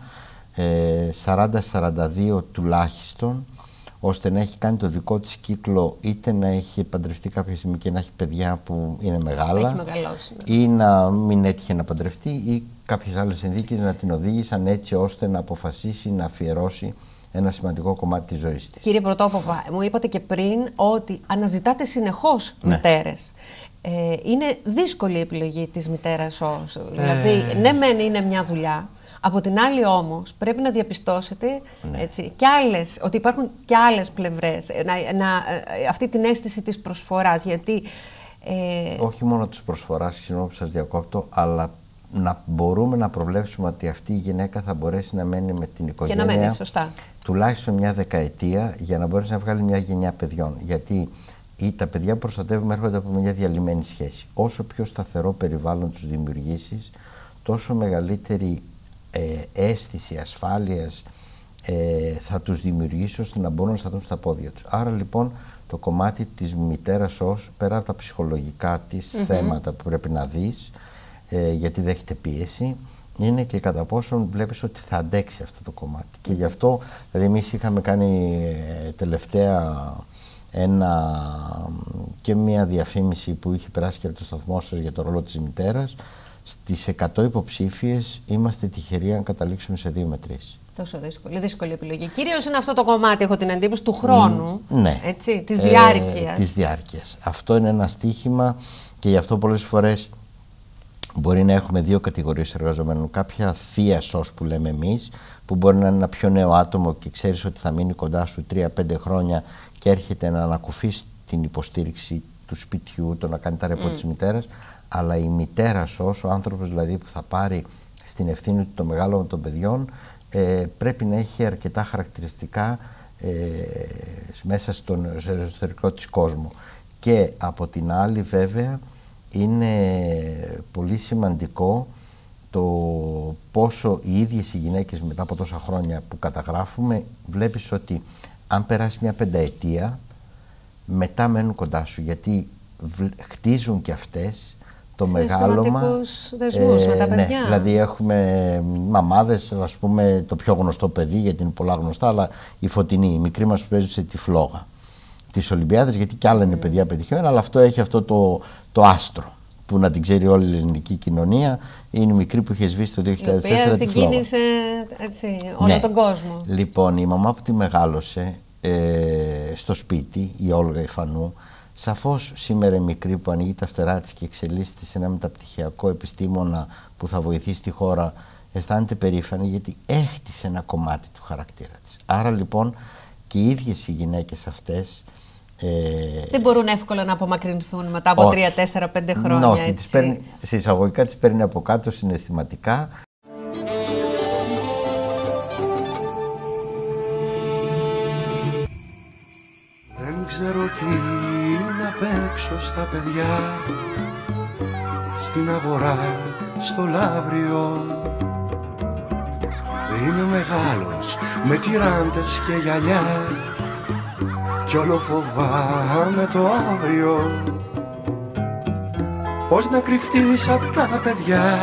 40-42 τουλάχιστον, ώστε να έχει κάνει το δικό της κύκλο, είτε να έχει παντρευτεί κάποια στιγμή και να έχει παιδιά που είναι μεγάλα, ή να μην έτυχε να παντρευτεί, ή κάποιες άλλες συνθήκες να την οδήγησαν έτσι ώστε να αποφασίσει να αφιερώσει ένα σημαντικό κομμάτι της ζωής της. Κύριε Πρωτόποπα, μου είπατε και πριν ότι αναζητάτε συνεχώς μητέρες. Είναι δύσκολη η επιλογή της μητέρας ΣΟΣ. Δηλαδή, ναι μεν είναι μια δουλειά, από την άλλη όμως πρέπει να διαπιστώσετε ότι υπάρχουν και άλλες πλευρές, αυτή την αίσθηση της προσφοράς, γιατί... όχι μόνο της προσφοράς, συγγνώμη που σας διακόπτω, αλλά να μπορούμε να προβλέψουμε ότι αυτή η γυναίκα θα μπορέσει να μένει με την οικογένεια και να μένει, σωστά, τουλάχιστον μια δεκαετία, για να μπορέσει να βγάλει μια γενιά παιδιών. Γιατί τα παιδιά που προστατεύουμε έρχονται από μια διαλυμένη σχέση. Όσο πιο σταθερό περιβάλλον τους δημιουργήσεις, τόσο μεγαλύτερη αίσθηση ασφάλειας θα τους δημιουργήσει, ώστε να μπορούν να σταθούν στα πόδια τους. Άρα λοιπόν το κομμάτι της μητέρας ΣΟΣ, πέρα από τα ψυχολογικά της θέματα που πρέπει να δεις, γιατί δέχεται πίεση, είναι και κατά πόσον βλέπεις ότι θα αντέξει αυτό το κομμάτι. Και γι' αυτό, δηλαδή, εμείς είχαμε κάνει τελευταία και μια διαφήμιση που είχε περάσει και από το σταθμό σας για το ρόλο της μητέρας. Στις 100 υποψήφιες είμαστε τυχεροί αν καταλήξουμε σε 2 με 3. Τόσο δύσκολη επιλογή. Κυρίως είναι αυτό το κομμάτι, έχω την εντύπωση, του χρόνου, έτσι, της διάρκειας. Της διάρκειας. Αυτό είναι ένα στοίχημα, και γι' αυτό πολλές φορές μπορεί να έχουμε 2 κατηγορίες εργαζομένων. Κάποια θεία ΣΟΣ που λέμε εμείς, που μπορεί να είναι ένα πιο νέο άτομο και ξέρεις ότι θα μείνει κοντά σου 3-5 χρόνια και έρχεται να ανακουφίσει την υποστήριξη του σπιτιού, το να κάνει τα ρεπό της μητέρας. Αλλά η μητέρα ΣΟΣ, ο άνθρωπος δηλαδή που θα πάρει στην ευθύνη του το μεγάλο των παιδιών, πρέπει να έχει αρκετά χαρακτηριστικά μέσα στον εσωτερικό της κόσμο. Και από την άλλη βέβαια είναι πολύ σημαντικό το πόσο οι ίδιες οι γυναίκες μετά από τόσα χρόνια που καταγράφουμε, βλέπεις ότι αν περάσει μια πενταετία μετά μένουν κοντά σου, γιατί χτίζουν και αυτές το μεγάλωμα. Δεσμούς με τα παιδιά. Ναι, δηλαδή έχουμε μαμάδες, ας πούμε, το πιο γνωστό παιδί, γιατί είναι πολλά γνωστά, αλλά η Φωτεινή, η μικρή μας που παίζει σε τη φλόγα της Ολυμπιάδας, γιατί κι άλλα είναι παιδιά πετυχημένα, αλλά αυτό έχει αυτό το άστρο που να την ξέρει όλη η ελληνική κοινωνία, είναι η μικρή που είχε σβήσει το 2004. Η οποία συγκίνησε όλο τον κόσμο. Λοιπόν, η μαμά που τη μεγάλωσε στο σπίτι, η Όλγα η Φανού, σαφώς σήμερα η μικρή που ανοίγει τα φτερά της και εξελίσσεται σε ένα μεταπτυχιακό επιστήμονα που θα βοηθήσει τη χώρα, αισθάνεται περήφανη γιατί έχτισε ένα κομμάτι του χαρακτήρα της. Άρα λοιπόν και οι ίδιες οι γυναίκες αυτές δεν μπορούν εύκολα να απομακρυνθούν μετά από 3, 4, 5 χρόνια. Όχι, σε εισαγωγικά τις παίρνει από κάτω συναισθηματικά. Δεν ξέρω τι να παίξω στα παιδιά, στην αγορά, στο Λαύριο. Είμαι μεγάλος με τυράντες και γυαλιά κι όλο φοβάμαι το αύριο. Πώς να κρυφτείς απ' τα παιδιά,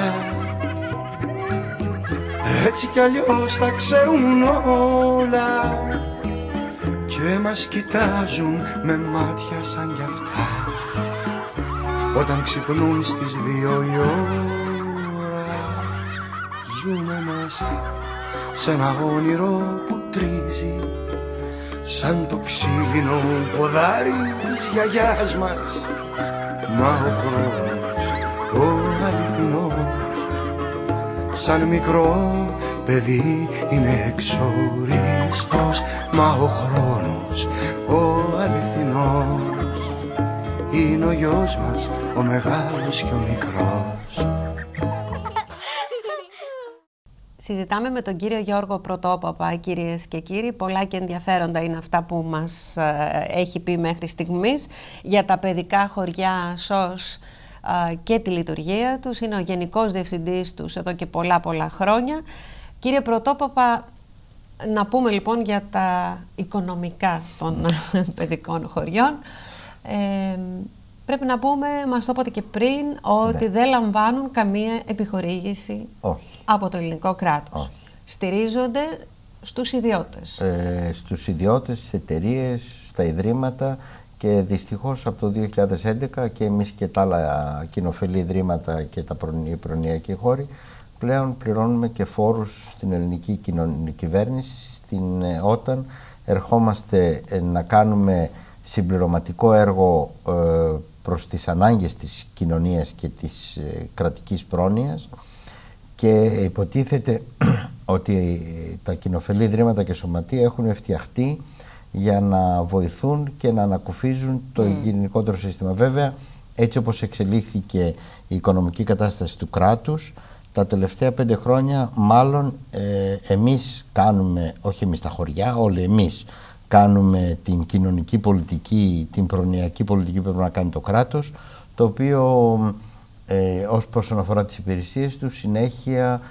έτσι κι αλλιώς τα ξέρουν όλα και μας κοιτάζουν με μάτια σαν κι αυτά όταν ξυπνούν στις 2 η ώρα. Ζούμε μέσα σε ένα όνειρο που τρίζει σαν το ξύλινο ποδάρι της γιαγιάς μας. Μα ο χρόνος, ο αληθινός, σαν μικρό παιδί είναι εξοριστός. Μα ο χρόνος, ο αληθινός, είναι ο γιος μας, ο μεγάλος και ο μικρός. Συζητάμε με τον κύριο Γιώργο Πρωτόπαπα, κυρίες και κύριοι. Πολλά και ενδιαφέροντα είναι αυτά που μας έχει πει μέχρι στιγμής για τα παιδικά χωριά ΣΟΣ και τη λειτουργία τους. Είναι ο Γενικός Διευθυντής τους εδώ και πολλά χρόνια. Κύριε Πρωτόπαπα, να πούμε λοιπόν για τα οικονομικά των παιδικών χωριών. Πρέπει να πούμε, μας το είπατε και πριν, ότι δεν λαμβάνουν καμία επιχορήγηση από το ελληνικό κράτος. Στηρίζονται στους ιδιώτες. Στους ιδιώτες, στις εταιρείες, στα ιδρύματα και δυστυχώς από το 2011 και εμείς και τα άλλα κοινοφελή ιδρύματα και τα προνοιακοί χώροι πλέον πληρώνουμε και φόρους στην ελληνική κυβέρνηση, όταν ερχόμαστε να κάνουμε συμπληρωματικό έργο προς τις ανάγκες της κοινωνίας και της κρατικής πρόνοιας και υποτίθεται ότι τα κοινοφελή ιδρύματα και σωματεία έχουν φτιαχτεί για να βοηθούν και να ανακουφίζουν το γενικότερο σύστημα. Βέβαια, έτσι όπως εξελίχθηκε η οικονομική κατάσταση του κράτους, τα τελευταία 5 χρόνια μάλλον εμείς κάνουμε, όχι εμείς τα χωριά, όλοι εμείς κάνουμε την κοινωνική πολιτική, την προνοιακή πολιτική που πρέπει να κάνει το κράτος, το οποίο ως όσον αφορά τις υπηρεσίες του συνέχεια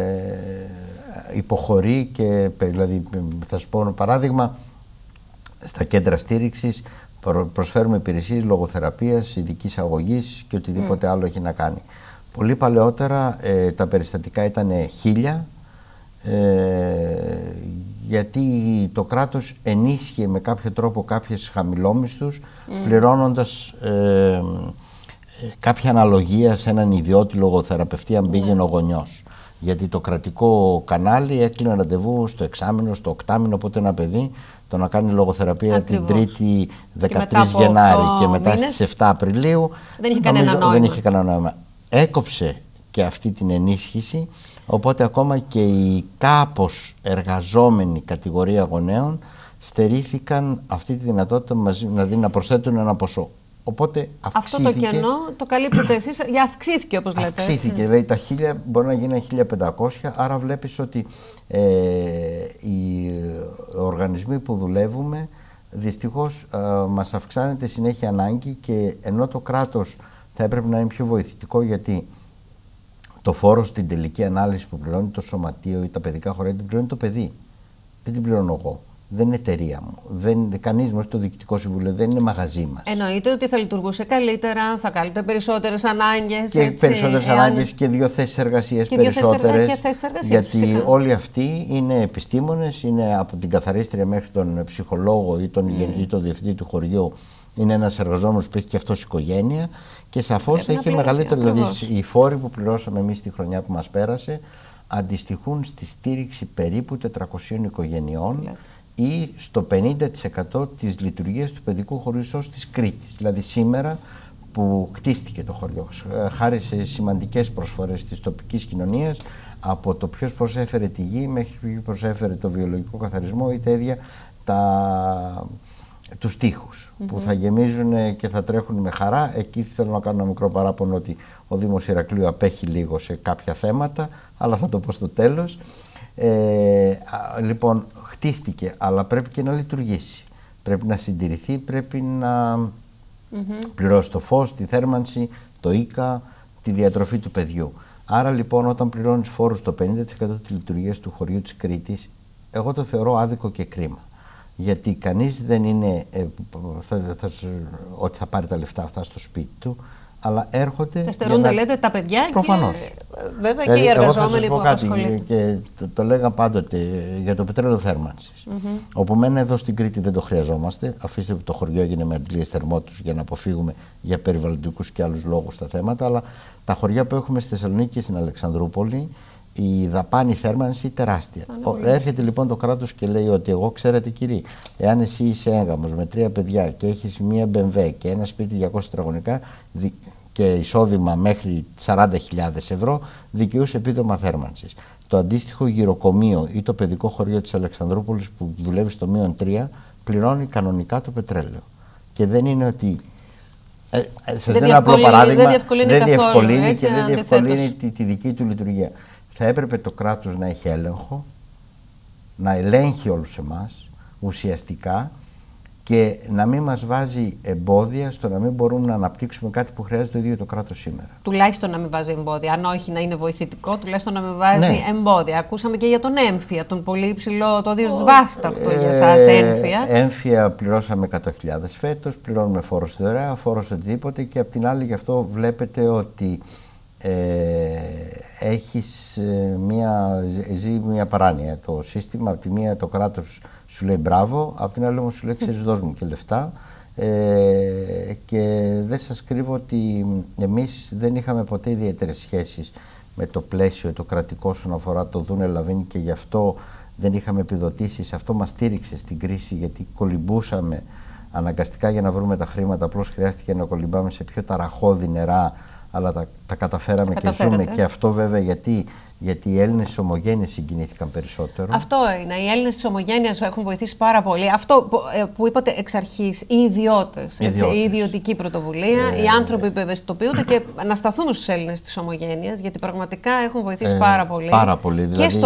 υποχωρεί και, δηλαδή θα σου πω ένα παράδειγμα, στα κέντρα στήριξης προσφέρουμε υπηρεσίες λογοθεραπείας, ειδικής αγωγής και οτιδήποτε άλλο έχει να κάνει. Πολύ παλαιότερα τα περιστατικά ήταν 1000, γιατί το κράτος ενίσχυε με κάποιο τρόπο κάποιες χαμηλόμισθους, πληρώνοντας κάποια αναλογία σε έναν ιδιώτη λογοθεραπευτή αν πήγαινε ο γονιός. Γιατί το κρατικό κανάλι έκλεινε ραντεβού στο εξάμηνο, στο οκτάμηνο, οπότε ένα παιδί το να κάνει λογοθεραπεία την 3η 13 Γενάρη και μετά στις 7 Απριλίου δεν είχε κανένα νόημα. Έκοψε και αυτή την ενίσχυση, οπότε ακόμα και οι κάπως εργαζόμενοι κατηγορία γονέων στερήθηκαν αυτή τη δυνατότητα να προσθέτουν ένα ποσό. Οπότε αυξήθηκε. Αυτό το κενό το καλύπτετε εσείς, για αυξήθηκε όπως λέτε. Αυξήθηκε, δηλαδή τα 1000 μπορεί να γίνει 1500, άρα βλέπεις ότι οι οργανισμοί που δουλεύουμε δυστυχώς μας αυξάνεται συνέχεια ανάγκη, και ενώ το κράτος θα έπρεπε να είναι πιο βοηθητικό, γιατί το φόρο στην τελική ανάλυση που πληρώνει το σωματείο ή τα παιδικά χωριά την πληρώνει το παιδί. Δεν την πληρώνω εγώ. δεν είναι εταιρεία μου. Κανείς μας, το Διοικητικό Συμβούλιο, δεν είναι μαγαζί μας. Εννοείται ότι θα λειτουργούσε καλύτερα, θα κάλυπτε περισσότερες ανάγκες. Και περισσότερες ανάγκες και 2 θέσεις εργασίας περισσότερες. Γιατί φυσικά. Όλοι αυτοί είναι επιστήμονες, είναι από την καθαρίστρια μέχρι τον ψυχολόγο ή τον διευθυντή του χωριού. Είναι ένας εργαζόμενος που έχει και αυτός οικογένεια και σαφώς θα έχει μεγαλύτερο. Δηλαδή, οι φόροι που πληρώσαμε εμείς τη χρονιά που μας πέρασε αντιστοιχούν στη στήριξη περίπου 400 οικογενειών ή στο 50% της λειτουργίας του παιδικού χωριού ΣΟΣ της Κρήτης. Δηλαδή σήμερα που κτίστηκε το χωριό, χάρη σε σημαντικές προσφορές της τοπικής κοινωνίας, από το ποιος προσέφερε τη γη μέχρι ποιος προσέφερε το βιολογικό καθαρισμό ή τα ίδια τους τοίχους που θα γεμίζουν και θα τρέχουν με χαρά. Εκεί θέλω να κάνω ένα μικρό παράπονο ότι ο Δήμος Ηρακλείου απέχει λίγο σε κάποια θέματα, αλλά θα το πω στο τέλος. Λοιπόν, χτίστηκε, αλλά πρέπει και να λειτουργήσει. Πρέπει να συντηρηθεί, πρέπει να πληρώσει το φως, τη θέρμανση, το ΙΚΑ, τη διατροφή του παιδιού. Άρα λοιπόν, όταν πληρώνεις φόρους το 50% της λειτουργίας του χωριού της Κρήτης, εγώ το θεωρώ άδικο και κρίμα. Γιατί κανείς δεν είναι ότι θα πάρει τα λεφτά αυτά στο σπίτι του, αλλά έρχονται. Θα στερούνται, λέτε, τα παιδιά. Προφανώς. Και βέβαια και οι εργαζόμενοι που απασχολούνται. Και το λέγα πάντοτε για το πετρέλαιο θέρμανσης. Όπου μένα εδώ στην Κρήτη δεν το χρειαζόμαστε. Αφήστε που το χωριό έγινε με αντλίες θερμότους για να αποφύγουμε για περιβαλλοντικούς και άλλους λόγους τα θέματα. Αλλά τα χωριά που έχουμε στη Θεσσαλονίκη και στην Αλεξανδρούπολη, η δαπάνη θέρμανση τεράστια. Έρχεται λοιπόν το κράτος και λέει ότι εγώ, ξέρετε κύριε, εάν εσύ είσαι έγγαμος με 3 παιδιά και έχεις μία BMW και ένα σπίτι 200 τετραγωνικά και εισόδημα μέχρι 40.000 ευρώ, δικαιούσε επίδομα θέρμανσης. Το αντίστοιχο γυροκομείο ή το παιδικό χωριό της Αλεξανδρούπολης που δουλεύει στο -3 πληρώνει κανονικά το πετρέλαιο. Και δεν είναι ότι. Σας δίνω ένα απλό παράδειγμα. Δεν διευκολύνει τη δική του λειτουργία. Θα έπρεπε το κράτος να έχει έλεγχο, να ελέγχει όλους εμάς ουσιαστικά και να μην μας βάζει εμπόδια στο να μην μπορούμε να αναπτύξουμε κάτι που χρειάζεται το ίδιο το κράτος σήμερα. Τουλάχιστον να μην βάζει εμπόδια. Αν όχι να είναι βοηθητικό, τουλάχιστον να μην βάζει εμπόδια. Ακούσαμε και για τον έμφυα, τον πολύ υψηλό, το δυσβάσταυτο για εσάς έμφυα. Έμφυα πληρώσαμε 100.000 φέτος, πληρώνουμε φόρο στη δωρεά, φόρο σε οτιδήποτε και απ' την άλλη γι' αυτό βλέπετε ότι ζει μια παράνοια το σύστημα. Από τη μία το κράτος σου λέει μπράβο, από την άλλη όμως σου λέει ξέρεις δώσ' μου και λεφτά, και δεν σας κρύβω ότι εμείς δεν είχαμε ποτέ ιδιαίτερες σχέσεις με το πλαίσιο το κρατικό όσον αφορά το Δούνε Λαβίν και γι' αυτό δεν είχαμε επιδοτήσεις. Αυτό μας στήριξε στην κρίση γιατί κολυμπούσαμε αναγκαστικά για να βρούμε τα χρήματα, απλώς χρειάστηκε να κολυμπάμε σε πιο ταραχώδη νερά, αλλά τα καταφέραμε και ζούμε. Και αυτό βέβαια γιατί οι Έλληνες της ομογένειας συγκινήθηκαν περισσότερο. Αυτό είναι. Οι Έλληνες της ομογένειας έχουν βοηθήσει πάρα πολύ. Αυτό που είπατε εξ αρχής, οι ιδιώτες. Η ιδιωτική πρωτοβουλία, οι άνθρωποι που ευαισθητοποιούνται και να σταθούμε στους Έλληνες της ομογένειας, γιατί πραγματικά έχουν βοηθήσει πάρα πολύ. Πάρα πολύ. Δηλαδή, και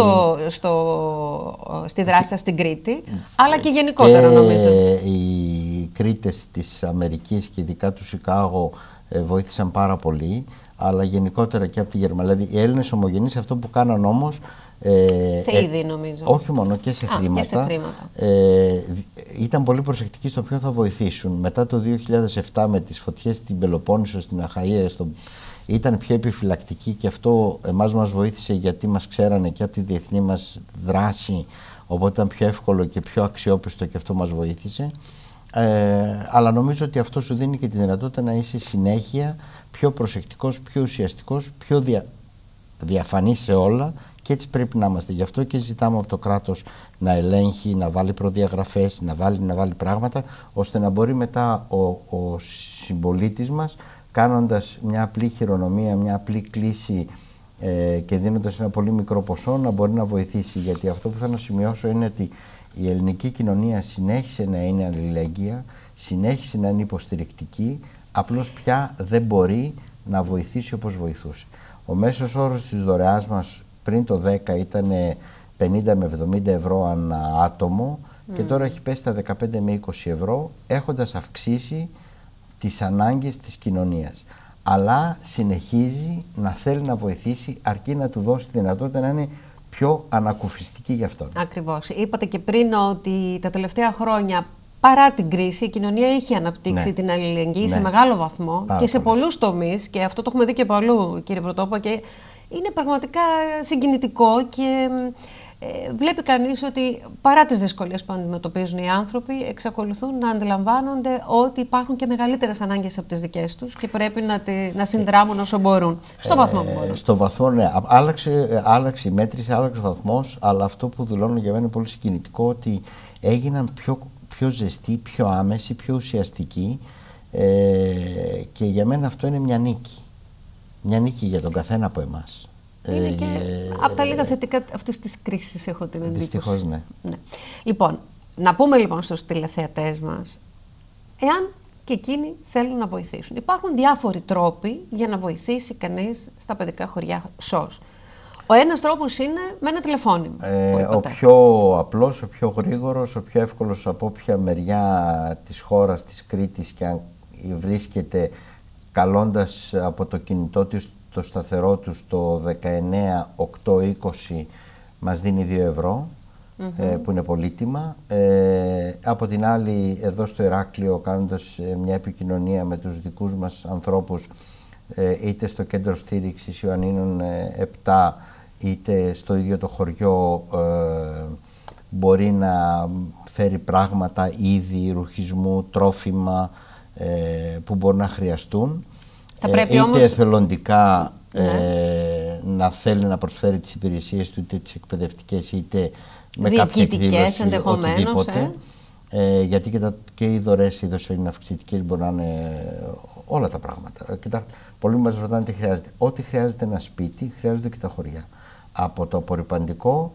στη δράση σας στην Κρήτη, αλλά και γενικότερα νομίζω. Οι Κρήτες της Αμερικής και ειδικά του Σικάγο βοήθησαν πάρα πολύ, αλλά γενικότερα και από τη Γερμανία. Δηλαδή οι Έλληνες ομογενείς αυτό που κάναν όμως. Σε είδη νομίζω. Όχι μόνο και σε χρήματα. Και σε χρήματα. Ήταν πολύ προσεκτικοί στο ποιο θα βοηθήσουν. Μετά το 2007 με τις φωτιές στην Πελοπόννησο, στην Αχαΐα, ήταν πιο επιφυλακτικοί και αυτό εμάς μας βοήθησε γιατί μας ξέρανε και από τη διεθνή μας δράση. Οπότε ήταν πιο εύκολο και πιο αξιόπιστο και αυτό μας βοήθησε. Αλλά νομίζω ότι αυτό σου δίνει και τη δυνατότητα να είσαι συνέχεια πιο προσεκτικός, πιο ουσιαστικός, πιο διαφανής σε όλα και έτσι πρέπει να είμαστε. Γι' αυτό και ζητάμε από το κράτος να ελέγχει, να βάλει προδιαγραφές, να βάλει πράγματα, ώστε να μπορεί μετά ο συμπολίτης μας, κάνοντας μια απλή χειρονομία, μια απλή κλίση και δίνοντας ένα πολύ μικρό ποσό, να μπορεί να βοηθήσει. Γιατί αυτό που θέλω να σημειώσω είναι ότι η ελληνική κοινωνία συνέχισε να είναι αλληλέγγυα, συνέχισε να είναι υποστηρικτική, απλώς πια δεν μπορεί να βοηθήσει όπως βοηθούσε. Ο μέσος όρος της δωρεάς μας πριν το 10 ήταν 50 με 70 ευρώ ανά άτομο και τώρα έχει πέσει στα 15 με 20 ευρώ, έχοντας αυξήσει τις ανάγκες της κοινωνίας. Αλλά συνεχίζει να θέλει να βοηθήσει αρκεί να του δώσει τη δυνατότητα να είναι πιο ανακουφιστική για αυτόν. Ακριβώς. Είπατε και πριν ότι τα τελευταία χρόνια, παρά την κρίση, η κοινωνία έχει αναπτύξει την αλληλεγγύη σε μεγάλο βαθμό και σε πολλούς τομείς, και αυτό το έχουμε δει και από αλλού, κύριε Πρωτόπα, και είναι πραγματικά συγκινητικό και βλέπει κανείς ότι παρά τις δυσκολίες που αντιμετωπίζουν οι άνθρωποι, εξακολουθούν να αντιλαμβάνονται ότι υπάρχουν και μεγαλύτερες ανάγκες από τις δικές τους και πρέπει να συνδράμουν όσο μπορούν. Στο βαθμό που μπορούν. Στο βαθμό, ναι. Άλλαξε η μέτρηση, άλλαξε ο βαθμός, αλλά αυτό που δηλώνω για μένα είναι πολύ συγκινητικό, ότι έγιναν πιο ζεστοί, πιο άμεσοι, πιο ουσιαστικοί, και για μένα αυτό είναι μια νίκη. Μια νίκη για τον καθένα από εμάς. Είναι και από τα λίγα θετικά αυτής της κρίσης, έχω την εντύπωση. Δυστυχώς, ναι. Λοιπόν, να πούμε λοιπόν στους τηλεθεατές μας, εάν και εκείνοι θέλουν να βοηθήσουν. Υπάρχουν διάφοροι τρόποι για να βοηθήσει κανείς στα παιδικά χωριά ΣΟΣ. Ο ένας τρόπος είναι με ένα τηλεφώνημα. Ο πιο απλός, ο πιο γρήγορος, ο πιο εύκολος από όποια μεριά της χώρας, της Κρήτης, και αν βρίσκεται, καλώντας από το κινητό του το σταθερό του στο 19-8-20, μας δίνει 2 ευρώ, που είναι πολύτιμα. Από την άλλη, εδώ στο Ηράκλειο, κάνοντας μια επικοινωνία με τους δικούς μας ανθρώπους, είτε στο κέντρο στήριξης Ιωαννίνων 7, είτε στο ίδιο το χωριό, μπορεί να φέρει πράγματα, είδη ρουχισμού, τρόφιμα, που μπορούν να χρειαστούν. Είτε όμως εθελοντικά να θέλει να προσφέρει τις υπηρεσίες του, είτε τις εκπαιδευτικές, είτε με κάποια εκδήλωση, οτιδήποτε. Γιατί και οι δωρεές, οι δοσοιναυξητικές, μπορεί να είναι όλα τα πράγματα. Κοιτάξτε, πολλοί μας ρωτάνε τι χρειάζεται. Ό,τι χρειάζεται ένα σπίτι, χρειάζονται και τα χωριά. Από το απορρυπαντικό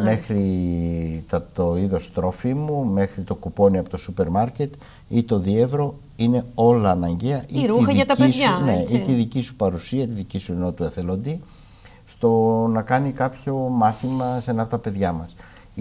μέχρι το είδος τρόφιμου, μέχρι το κουπόνι από το σούπερ μάρκετ ή το 2 ευρώ, είναι όλα αναγκαία. Η ρούχα για τα παιδιά. Ή τη δική σου παρουσία, τη δική σου ενώ του εθελοντή, στο να κάνει κάποιο μάθημα σε ένα από τα παιδιά μας.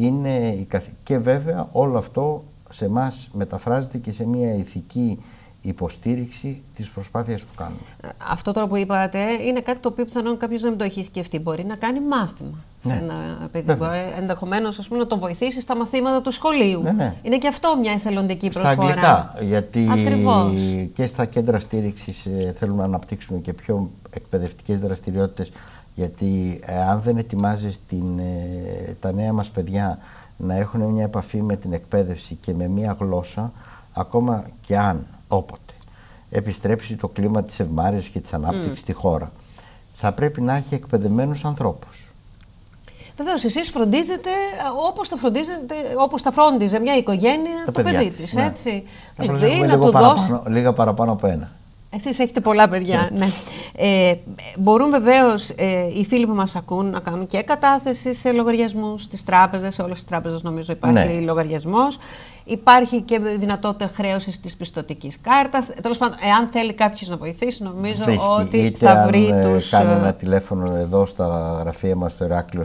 Και βέβαια όλο αυτό σε εμάς μεταφράζεται και σε μια ηθική υποστήριξη της προσπάθειας που κάνουμε. Αυτό τώρα που είπατε είναι κάτι το οποίο πιθανόν κάποιος να μην το έχει σκεφτεί. Μπορεί να κάνει μάθημα σε ένα παιδί. Ενδεχομένως, ας πούμε, να τον βοηθήσει στα μαθήματα του σχολείου. Είναι και αυτό μια εθελοντική προσφορά. Στα αγγλικά, γιατί και στα κέντρα στήριξης θέλουμε να αναπτύξουμε και πιο εκπαιδευτικές δραστηριότητες, γιατί αν δεν ετοιμάζεις τα νέα μας παιδιά να έχουν μια επαφή με την εκπαίδευση και με μια γλώσσα, ακόμα και αν όποτε επιστρέψει το κλίμα της ευμάρειας και της ανάπτυξης στη χώρα, θα πρέπει να έχει εκπαιδευμένους ανθρώπους. Βεβαίως, εσείς φροντίζετε όπως θα φρόντιζε μια οικογένεια το παιδί της, έτσι. Δηλαδή, λίγα παραπάνω από ένα. Εσείς έχετε πολλά παιδιά, ναι. Μπορούν βεβαίως οι φίλοι που μας ακούν να κάνουν και κατάθεση σε λογαριασμούς στις τράπεζες. Σε όλες τις τράπεζες νομίζω υπάρχει λογαριασμός. Υπάρχει και δυνατότητα χρέωσης της πιστωτικής κάρτας. Τέλος πάντων, εάν θέλει κάποιος να βοηθήσει, νομίζω ότι θα βρει τους... Κάνει ένα τηλέφωνο εδώ στα γραφεία μας στο Ηράκλειο,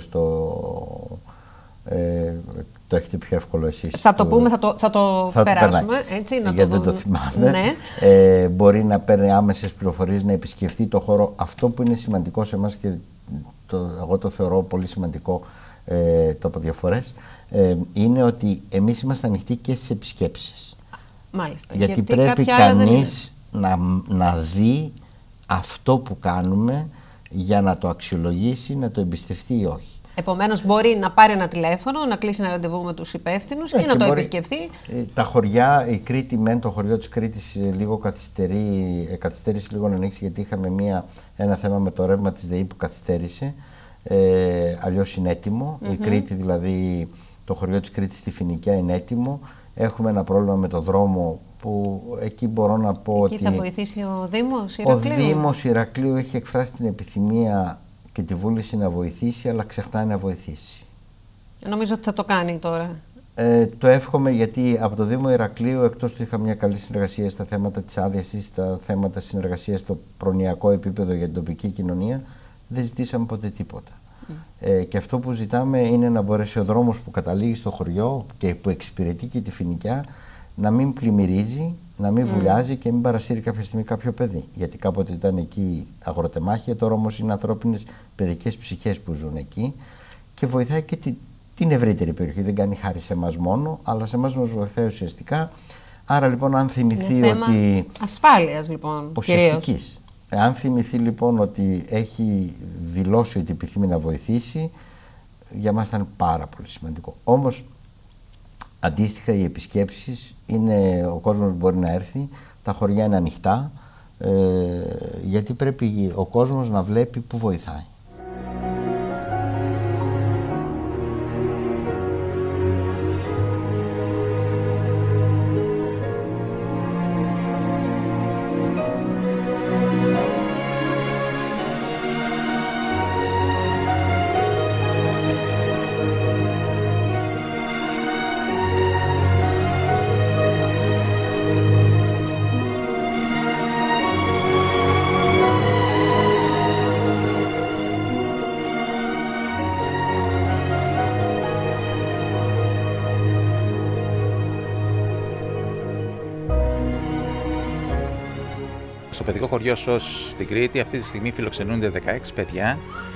το έχετε πιο εύκολο εσείς. Θα το πούμε, θα το περάσουμε. Έτσι, γιατί δεν το θυμάμαι. Ναι. Μπορεί να παίρνει άμεσες πληροφορίες, να επισκεφθεί το χώρο. Αυτό που είναι σημαντικό σε εμάς, και εγώ το θεωρώ πολύ σημαντικό, το από διαφορές, είναι ότι εμείς είμαστε ανοιχτοί και στις επισκέψεις. Μάλιστα. Γιατί πρέπει κανείς να δει αυτό που κάνουμε για να το αξιολογήσει, να το εμπιστευτεί ή όχι. Επομένως, μπορεί να πάρει ένα τηλέφωνο, να κλείσει ένα ραντεβού με τους υπεύθυνους και να το επισκεφτεί. Τα χωριά, η Κρήτη το χωριό της Κρήτης λίγο καθυστέρησε λίγο να ανοίξει, γιατί είχαμε ένα θέμα με το ρεύμα της ΔΕΗ που καθυστέρησε. Αλλιώς είναι έτοιμο. Η Κρήτη, δηλαδή το χωριό της Κρήτης στη Φοινικιά, είναι έτοιμο. Έχουμε ένα πρόβλημα με το δρόμο, που εκεί μπορώ να πω ότι... Εκεί θα βοηθήσει ο Δήμος Ηρακλείου. Ο Δήμος Ηρακλείου έχει εκφράσει την επιθυμία και τη βούληση να βοηθήσει, αλλά ξεχνάει να βοηθήσει. Νομίζω ότι θα το κάνει τώρα. Το εύχομαι, γιατί από το Δήμο Ηρακλείου, εκτός του είχα μια καλή συνεργασία στα θέματα της άδειας ή στα θέματα συνεργασίας στο προνοιακό επίπεδο για την τοπική κοινωνία, δεν ζητήσαμε ποτέ τίποτα. Και αυτό που ζητάμε είναι να μπορέσει ο δρόμος που καταλήγει στο χωριό και που εξυπηρετεί και τη Φοινικιά να μην πλημμυρίζει, να μην βουλιάζει και μην παρασύρει κάποια στιγμή κάποιο παιδί. Γιατί κάποτε ήταν εκεί αγροτεμάχια, τώρα όμως είναι ανθρώπινες παιδικές ψυχές που ζουν εκεί. και βοηθάει και την ευρύτερη περιοχή. Δεν κάνει χάρη σε εμάς μόνο, αλλά σε εμάς μας βοηθάει ουσιαστικά. Άρα λοιπόν, αν θυμηθεί είναι ότι. θέμα ασφάλειας, λοιπόν. Ουσιαστικής. Αν θυμηθεί λοιπόν ότι έχει δηλώσει ότι επιθυμεί να βοηθήσει, για μας ήταν πάρα πολύ σημαντικό. Όμως, αντίστοιχα, οι επισκέψεις είναι, ο κόσμος μπορεί να έρθει, τα χωριά είναι ανοιχτά, γιατί πρέπει ο κόσμος να βλέπει που βοηθάει. Στο παιδικό χωριό ΣΟΣ στην Κρήτη αυτή τη στιγμή φιλοξενούνται 16 παιδιά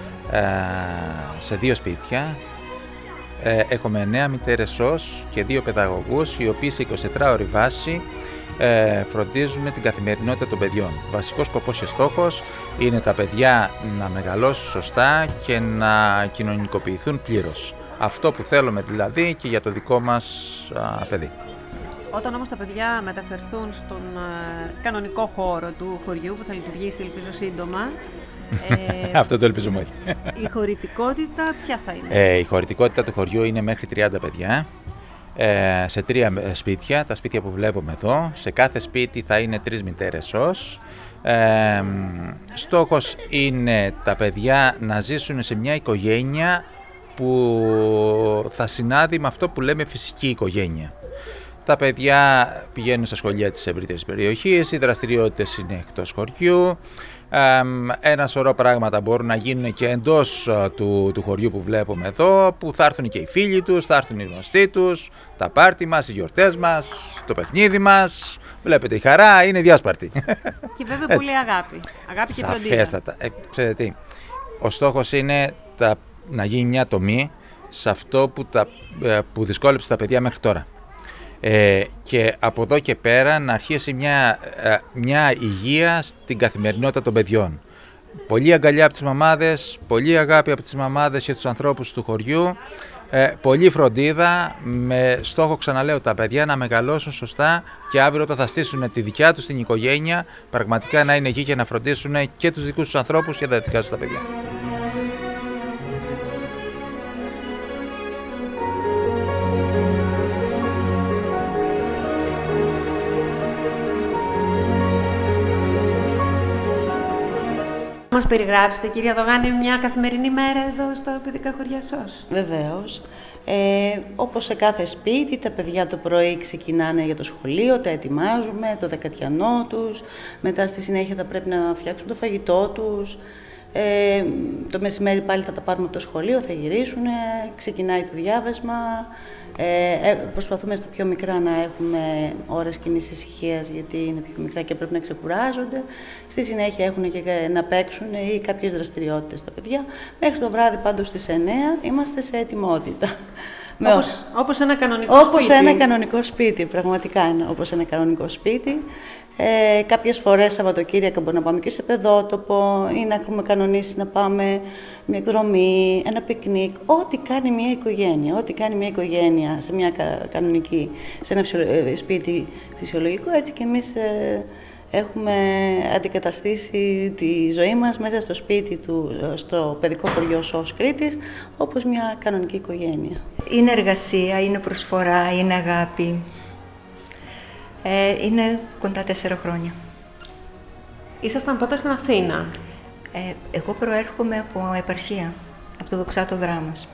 σε 2 σπίτια. Έχουμε 9 μητέρες ΣΟΣ και 2 παιδαγωγούς, οι οποίοι σε 24ωρη βάση φροντίζουν την καθημερινότητα των παιδιών. Βασικός σκοπός και στόχος είναι τα παιδιά να μεγαλώσουν σωστά και να κοινωνικοποιηθούν πλήρως. Αυτό που θέλουμε δηλαδή και για το δικό μας παιδί. Όταν όμως τα παιδιά μεταφερθούν στον κανονικό χώρο του χωριού που θα λειτουργήσει, ελπίζω σύντομα, αυτό το ελπίζουμε όχι. Η χωρητικότητα ποια θα είναι? Η χωρητικότητα του χωριού είναι μέχρι 30 παιδιά, σε 3 σπίτια, τα σπίτια που βλέπουμε εδώ. Σε κάθε σπίτι θα είναι 3 μητέρες ΣΟΣ. Στόχος είναι τα παιδιά να ζήσουν σε μια οικογένεια που θα συνάδει με αυτό που λέμε φυσική οικογένεια. Τα παιδιά πηγαίνουν στα σχολεία της ευρύτερης περιοχής, οι δραστηριότητες είναι εκτός χωριού, ένα σωρό πράγματα μπορούν να γίνουν και εντός του χωριού που βλέπουμε εδώ, που θα έρθουν και οι φίλοι τους, θα έρθουν οι γνωστοί τους, τα πάρτι μας, οι γιορτές μας, το παιχνίδι μας. Βλέπετε, η χαρά είναι διάσπαρτη. Και βέβαια πολύ αγάπη. Αγάπη και φροντίδα. Σαφέστατα. Ξέρετε τι, ο στόχος είναι να γίνει μια τομή σε αυτό που δυσκόλεψε τα παιδιά μέχρι τώρα. Και από εδώ και πέρα να αρχίσει μια υγεία στην καθημερινότητα των παιδιών. Πολύ αγκαλιά από τις μαμάδες, πολύ αγάπη από τις μαμάδες και τους ανθρώπους του χωριού, πολύ φροντίδα, με στόχο, ξαναλέω, τα παιδιά να μεγαλώσουν σωστά και αύριο όταν θα στήσουν τη δικιά τους την οικογένεια, πραγματικά να είναι εκεί και να φροντίσουν και τους δικούς τους ανθρώπους και τα δικά τους τα παιδιά. Μας περιγράψετε, κυρία Δογάνη, μια καθημερινή μέρα εδώ στα παιδικά χωριά ΣΟΣ? Βεβαίως. Όπως σε κάθε σπίτι, τα παιδιά το πρωί ξεκινάνε για το σχολείο, τα ετοιμάζουμε, το δεκατιανό τους, μετά στη συνέχεια θα πρέπει να φτιάξουν το φαγητό τους. Το μεσημέρι πάλι θα τα πάρουμε από το σχολείο, θα γυρίσουν, ξεκινάει το διάβασμα. Προσπαθούμε στα πιο μικρά να έχουμε ώρες κοινής ησυχίας, γιατί είναι πιο μικρά και πρέπει να ξεκουράζονται. Στη συνέχεια έχουν και να παίξουν ή κάποιες δραστηριότητες τα παιδιά. Μέχρι το βράδυ πάντως στις 9 είμαστε σε ετοιμότητα. Όπως ένα κανονικό σπίτι. Όπως ένα κανονικό σπίτι, πραγματικά είναι όπως ένα κανονικό σπίτι. Κάποιες φορές Σαββατοκύριακα μπορούμε να πάμε και σε παιδότοπο ή να έχουμε κανονίσει να πάμε μια εκδρομή, ένα πικνίκ. Ό,τι κάνει μια οικογένεια, ό,τι κάνει μια οικογένεια σε μια κανονική, σε ένα σπίτι φυσιολογικό, έτσι και εμείς έχουμε αντικαταστήσει τη ζωή μας μέσα στο σπίτι στο παιδικό χωριό ΣΟΣ Κρήτης, όπως μια κανονική οικογένεια. Είναι εργασία, είναι προσφορά, είναι αγάπη. Είναι κοντά 4 χρόνια. Ήσασταν τότε στην Αθήνα? Εγώ προέρχομαι από επαρχία, από το Δοξάτο Δράμας.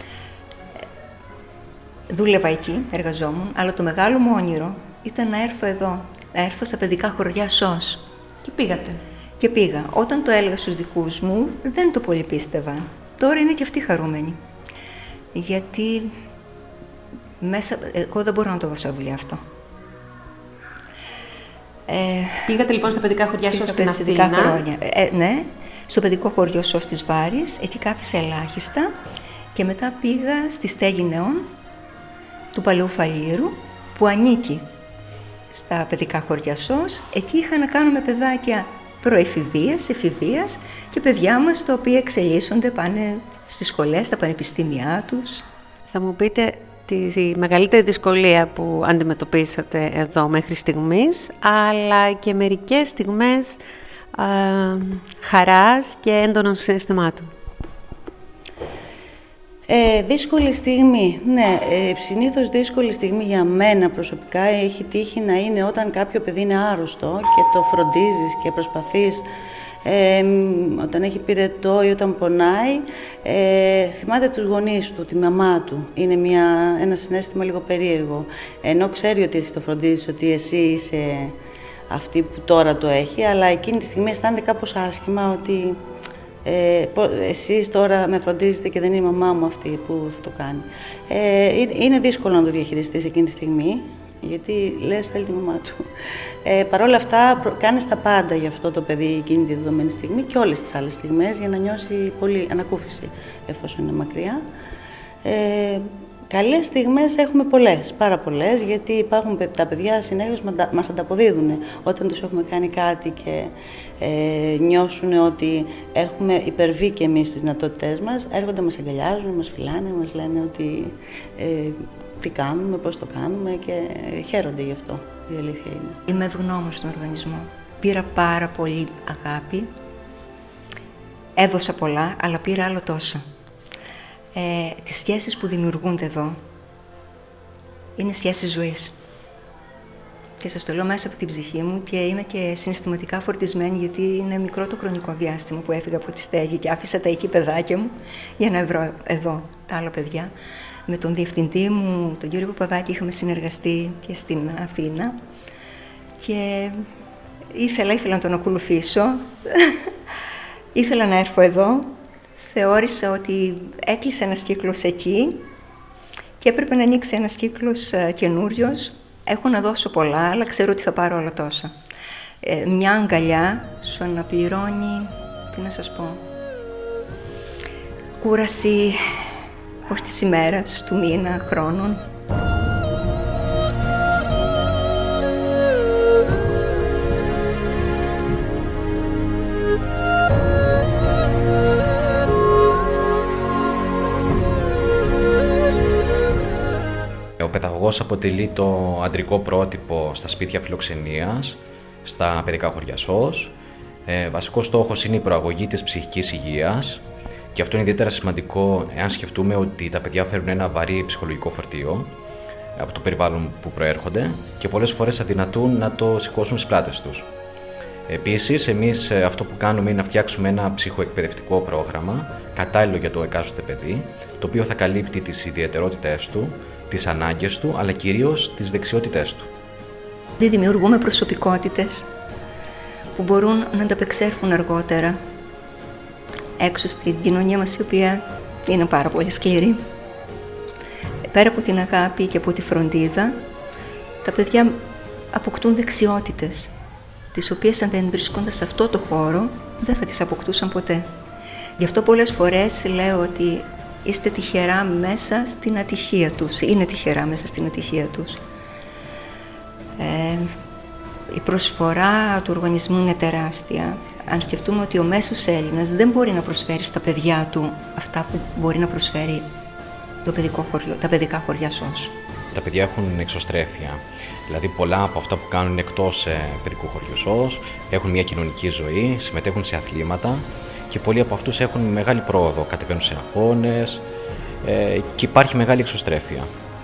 Δούλευα εκεί, εργαζόμουν, αλλά το μεγάλο μου όνειρο ήταν να έρθω εδώ, να έρθω στα παιδικά χωριά ΣΟΣ. Και πήγατε? Και πήγα. Όταν το έλεγα στους δικούς μου, δεν το πολύ πίστευα. Τώρα είναι και αυτοί χαρούμενοι. Γιατί εγώ δεν μπορώ να το δώσω βουλή αυτό. Πήγατε λοιπόν στα παιδικά χωριά ΣΟΣ στην Αθήνα? Ναι, στο παιδικό χωριό ΣΟΣ της Βάρης, εκεί κάφησα ελάχιστα Και μετά πήγα στη στέγη νεών του Παλαιού Φαλήρου, που ανήκει στα παιδικά χωριά ΣΟΣ. Εκεί είχα να κάνω με παιδάκια προεφηβείας, εφηβείας και παιδιά μας τα οποία εξελίσσονται, πάνε στις σχολές, στα πανεπιστήμια τους. Θα μου πείτε τη μεγαλύτερη δυσκολία που αντιμετωπίσατε εδώ μέχρι στιγμής, αλλά και μερικές στιγμές χαράς και έντονων συναισθημάτων. Δύσκολη στιγμή. Ναι, συνήθως δύσκολη στιγμή για μένα προσωπικά έχει τύχει να είναι όταν κάποιο παιδί είναι άρρωστο και το φροντίζεις και προσπαθείς όταν έχει πυρετό ή όταν πονάει, θυμάται τους γονείς του, τη μαμά του. Είναι ένα συναίσθημα λίγο περίεργο. Ενώ ξέρει ότι εσύ το φροντίζεις, ότι εσύ είσαι αυτή που τώρα το έχει, αλλά εκείνη τη στιγμή αισθάνεται κάπως άσχημα ότι εσείς τώρα με φροντίζετε και δεν είναι η μαμά μου αυτή που θα το κάνει. Είναι δύσκολο να το διαχειριστείς εκείνη τη στιγμή, γιατί λες θέλει τη μαμά του. Παρ' όλα αυτά κάνεις τα πάντα για αυτό το παιδί εκείνη τη δεδομένη στιγμή και όλες τις άλλες στιγμές για να νιώσει πολύ ανακούφιση εφόσον είναι μακριά. Καλές στιγμές έχουμε πολλές, πάρα πολλές, γιατί υπάρχουν τα παιδιά συνέχως μας ανταποδίδουν όταν τους έχουμε κάνει κάτι και νιώσουν ότι έχουμε υπερβεί και εμείς τις δυνατότητές μας, έρχονται, μας αγκαλιάζουν, μας φιλάνε, μας λένε ότι τι κάνουμε, πώς το κάνουμε και χαίρονται γι' αυτό, η αλήθεια είναι. Είμαι ευγνώμων στον οργανισμό. Πήρα πάρα πολύ αγάπη, έδωσα πολλά, αλλά πήρα άλλο τόσα. Τις σχέσεις που δημιουργούνται εδώ είναι σχέσεις ζωής. Και σας το λέω μέσα από την ψυχή μου και είμαι και συναισθηματικά φορτισμένη, γιατί είναι μικρό το χρονικό διάστημα που έφυγα από τη στέγη και άφησα τα εκεί παιδάκια μου για να βρω εδώ τα άλλα παιδιά. Με τον διευθυντή μου, τον κύριο Παπαδάκη, είχαμε συνεργαστεί και στην Αθήνα και ήθελα να τον ακολουθήσω. Ήθελα να έρθω εδώ. Θεώρησα ότι έκλεισε ένας κύκλος εκεί και έπρεπε να ανοίξει ένας κύκλος καινούριος. Έχω να δώσω πολλά, αλλά ξέρω ότι θα πάρω όλα τόσα. Μια αγκαλιά σου αναπληρώνει, τι να σας πω, κούραση, όχι της ημέρας, του μήνα, χρόνων. Ο παιδαγωγός αποτελεί το αντρικό πρότυπο στα σπίτια φιλοξενίας, στα παιδικά χωριά ΣΟΣ. Βασικός στόχος είναι η προαγωγή της ψυχικής υγείας και αυτό είναι ιδιαίτερα σημαντικό εάν σκεφτούμε ότι τα παιδιά φέρουν ένα βαρύ ψυχολογικό φορτίο από το περιβάλλον που προέρχονται και πολλές φορές αδυνατούν να το σηκώσουν στις πλάτες τους. Επίσης, εμείς αυτό που κάνουμε είναι να φτιάξουμε ένα ψυχοεκπαιδευτικό πρόγραμμα κατάλληλο για το εκάστοτε παιδί, το οποίο θα καλύπτει τις ιδιαιτερότητές του, τις ανάγκες του, αλλά κυρίως τις δεξιότητές του. Δημιουργούμε προσωπικότητες που μπορούν να ανταπεξέλθουν αργότερα έξω στην κοινωνία μας, η οποία είναι πάρα πολύ σκληρή. Πέρα από την αγάπη και από τη φροντίδα, τα παιδιά αποκτούν δεξιότητες, τις οποίες αν δεν βρισκόνταν σε αυτό το χώρο, δεν θα τις αποκτούσαν ποτέ. Γι' αυτό πολλές φορές λέω ότι είστε τυχερά μέσα στην ατυχία τους, είναι τυχερά μέσα στην ατυχία τους. Η προσφορά του οργανισμού είναι τεράστια. Αν σκεφτούμε ότι ο μέσος Έλληνας δεν μπορεί να προσφέρει στα παιδιά του αυτά που μπορεί να προσφέρει τα παιδικά χωριά ΣΟΣ. Τα παιδιά έχουν εξωστρέφεια. Δηλαδή πολλά από αυτά που κάνουν εκτός παιδικού χωριού ΣΟΣ έχουν μια κοινωνική ζωή, συμμετέχουν σε αθλήματα και πολλοί από αυτούς έχουν μεγάλη πρόοδο, κατεβαίνουν σε αγώνες και υπάρχει μεγάλη εξωστρέφεια.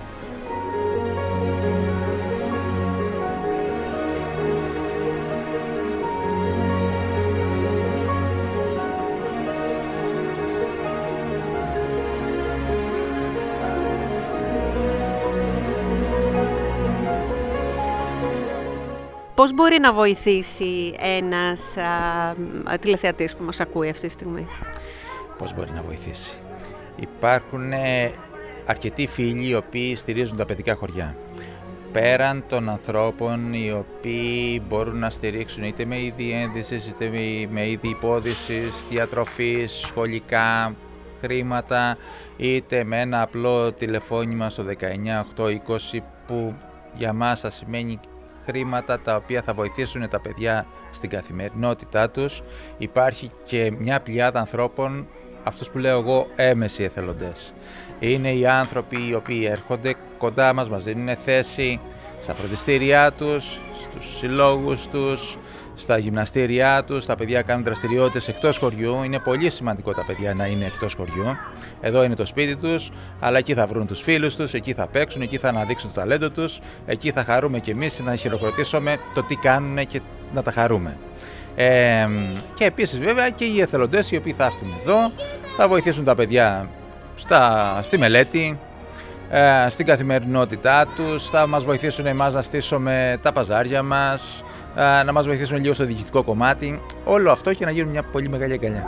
Πώς μπορεί να βοηθήσει ένας τηλεθεατής που μας ακούει αυτή τη στιγμή? Πώς μπορεί να βοηθήσει? Υπάρχουν αρκετοί φίλοι οι οποίοι στηρίζουν τα παιδικά χωριά. Πέραν των ανθρώπων οι οποίοι μπορούν να στηρίξουν είτε με είδη ένδυσης, είτε με είδη υπόδησης, διατροφής, σχολικά, χρήματα, είτε με ένα απλό τηλεφώνημα στο 19820 που για μας θα σημαίνει χρήματα τα οποία θα βοηθήσουν τα παιδιά στην καθημερινότητά τους. Υπάρχει και μια πλειάδα ανθρώπων, αυτούς που λέω εγώ έμεσοι εθελοντές. Είναι οι άνθρωποι οι οποίοι έρχονται κοντά μας, μας δίνουν θέση στα φροντιστήριά τους, στους συλλόγους τους, στα γυμναστήριά τους. Τα παιδιά κάνουν δραστηριότητες εκτός χωριού. Είναι πολύ σημαντικό τα παιδιά να είναι εκτός χωριού. Εδώ είναι το σπίτι τους, αλλά εκεί θα βρουν τους φίλους τους, εκεί θα παίξουν, εκεί θα αναδείξουν το ταλέντο τους, εκεί θα χαρούμε κι εμείς να χειροκροτήσουμε το τι κάνουν και να τα χαρούμε. Και επίσης βέβαια και οι εθελοντές οι οποίοι θα έρθουν εδώ, θα βοηθήσουν τα παιδιά στη μελέτη, στην καθημερινότητά τους, θα μας βοηθήσουν εμάς να στήσουμε τα παζάρια μας, να μας βοηθήσουν λίγο στο διοικητικό κομμάτι, όλο αυτό και να γίνουν μια πολύ μεγάλη αγκαλιά.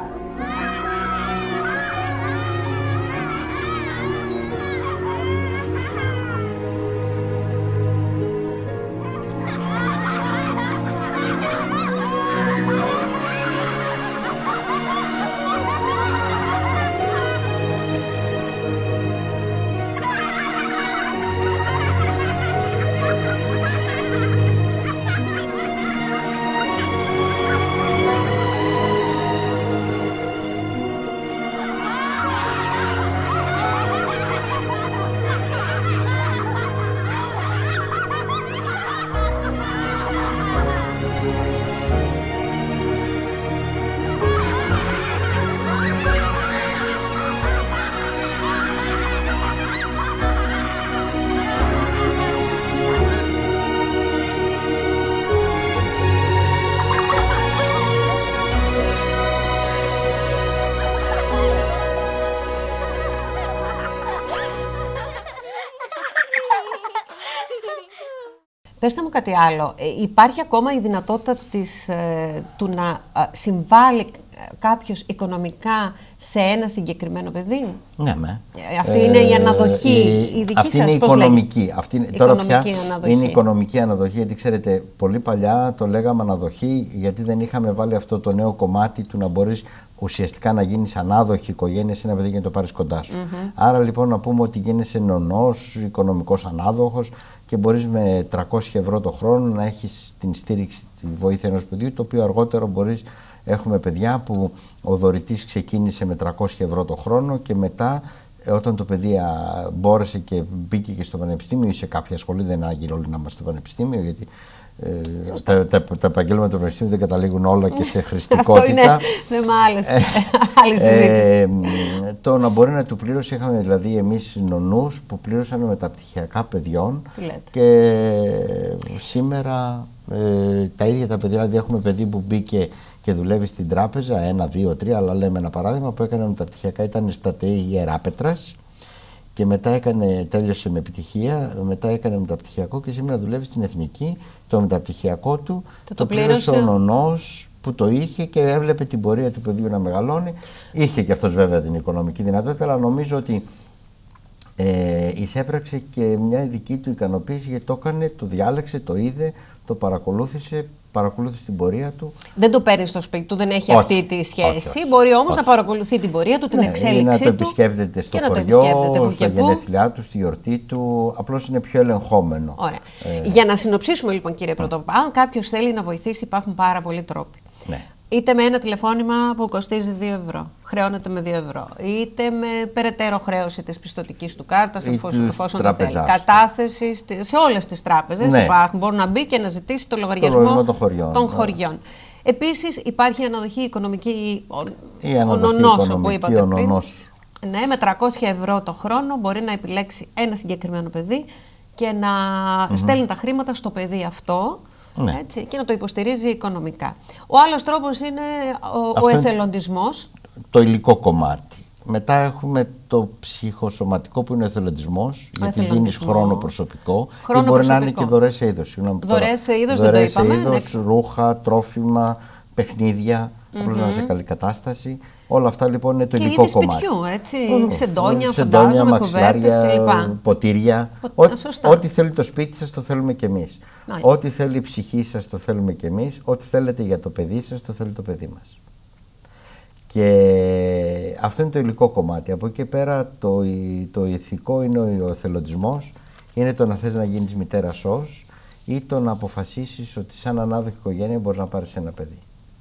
Πέστε μου κάτι άλλο. Υπάρχει ακόμα η δυνατότητα του να συμβάλλει κάποιος οικονομικά σε ένα συγκεκριμένο παιδί? Ναι, αυτή είναι η αναδοχή, η δική αυτή σας, είναι η πώς οικονομική. Τώρα πια αναδοχή. Είναι η οικονομική αναδοχή, γιατί ξέρετε, πολύ παλιά το λέγαμε αναδοχή, γιατί δεν είχαμε βάλει αυτό το νέο κομμάτι του να μπορείς ουσιαστικά να γίνεις ανάδοχη οικογένεια σε ένα παιδί και να το πάρεις κοντά σου. Άρα λοιπόν να πούμε ότι γίνεσαι νονός, οικονομικός ανάδοχος και μπορείς με 300 ευρώ το χρόνο να έχεις την στήριξη, τη βοήθεια ενός παιδιού, το οποίο αργότερα μπορείς. Έχουμε παιδιά που ο δωρητής ξεκίνησε με 300 ευρώ το χρόνο και μετά όταν το παιδί μπόρεσε και μπήκε και στο πανεπιστήμιο ή σε κάποια σχολή, δεν άγγελε όλοι να είμαστε στο πανεπιστήμιο, γιατί τα επαγγέλματα του πανεπιστήμιου δεν καταλήγουν όλα και σε χρηστικότητα. Αυτό είναι θέμα άλλη συζήτηση. Το να μπορεί να του πλήρωσε, είχαμε δηλαδή εμείς νονούς που πλήρωσαν μεταπτυχιακά παιδιών και σήμερα τα ίδια τα παιδιά, δηλαδή έχουμε παιδί που μπήκε και δουλεύει στην τράπεζα, 1, 2, 3, αλλά λέμε ένα παράδειγμα που έκανε μεταπτυχιακά, ήταν στα ΤΕΙ Ιεράπετρας και μετά τέλειωσε με επιτυχία, μετά έκανε μεταπτυχιακό και σήμερα δουλεύει στην Εθνική. Το μεταπτυχιακό του το πλήρωσε ο νονός που το είχε και έβλεπε την πορεία του παιδιού να μεγαλώνει. Είχε και αυτός βέβαια την οικονομική δυνατότητα, αλλά νομίζω ότι εισέπραξε και μια δική του ικανοποίηση, γιατί το έκανε, το διάλεξε, το είδε, το παρακολούθησε την πορεία του. Δεν το παίρνει στο σπίτι του, δεν έχει αυτή τη σχέση. Όχι. Μπορεί όμως να παρακολουθεί την πορεία του, την εξέλιξη του. Να το επισκέπτεται στο χωριό, στα γενέθλιά του, στη γιορτή του. Απλώς είναι πιο ελεγχόμενο. Ωραία. Για να συνοψίσουμε λοιπόν, κύριε Πρωτοπά, αν κάποιος θέλει να βοηθήσει, υπάρχουν πάρα πολλοί τρόποι. Ναι. Είτε με ένα τηλεφώνημα που κοστίζει 2 ευρώ, χρεώνεται με 2 ευρώ, είτε με περαιτέρω χρέωση της πιστωτικής του κάρτας, εφόσον το θέλει. Κατάθεση σε όλες τις τράπεζες υπάρχουν. Μπορεί να μπει και να ζητήσει το λογαριασμό των χωριών. Επίσης υπάρχει αναδοχή οικονομική, ο νονός, όπου είπατε πριν. Ναι, με 300 ευρώ το χρόνο μπορεί να επιλέξει ένα συγκεκριμένο παιδί και να στέλνει τα χρήματα στο παιδί αυτό. Ναι. Έτσι, και να το υποστηρίζει οικονομικά. Ο άλλος τρόπος είναι ο εθελοντισμός. Το υλικό κομμάτι. Μετά έχουμε το ψυχοσωματικό που είναι ο εθελοντισμός, γιατί δίνεις χρόνο προσωπικό. Ή μπορεί να είναι και δωρεές σε είδος. Δωρεές σε είδος, δεν το είπαμε. Ρούχα, τρόφιμα, παιχνίδια, απλώς να είσαι σε καλή κατάσταση. Όλα αυτά λοιπόν είναι το υλικό κομμάτι. Σπιτιού, έτσι, σεντόνια, μαξιλάρια, ποτήρια. Ό,τι θέλει το σπίτι σας το θέλουμε κι εμείς. Ό,τι θέλει η ψυχή σας το θέλουμε κι εμείς. Ό,τι θέλετε για το παιδί σας το θέλει το παιδί μας. Και αυτό είναι το υλικό κομμάτι. Από εκεί και πέρα το ηθικό είναι ο εθελοντισμός, είναι το να θες να γίνεις μητέρα σως ή το να αποφασίσεις ότι σαν ανάδοχη οικογένεια μπορείς να πάρεις ένα παιδί.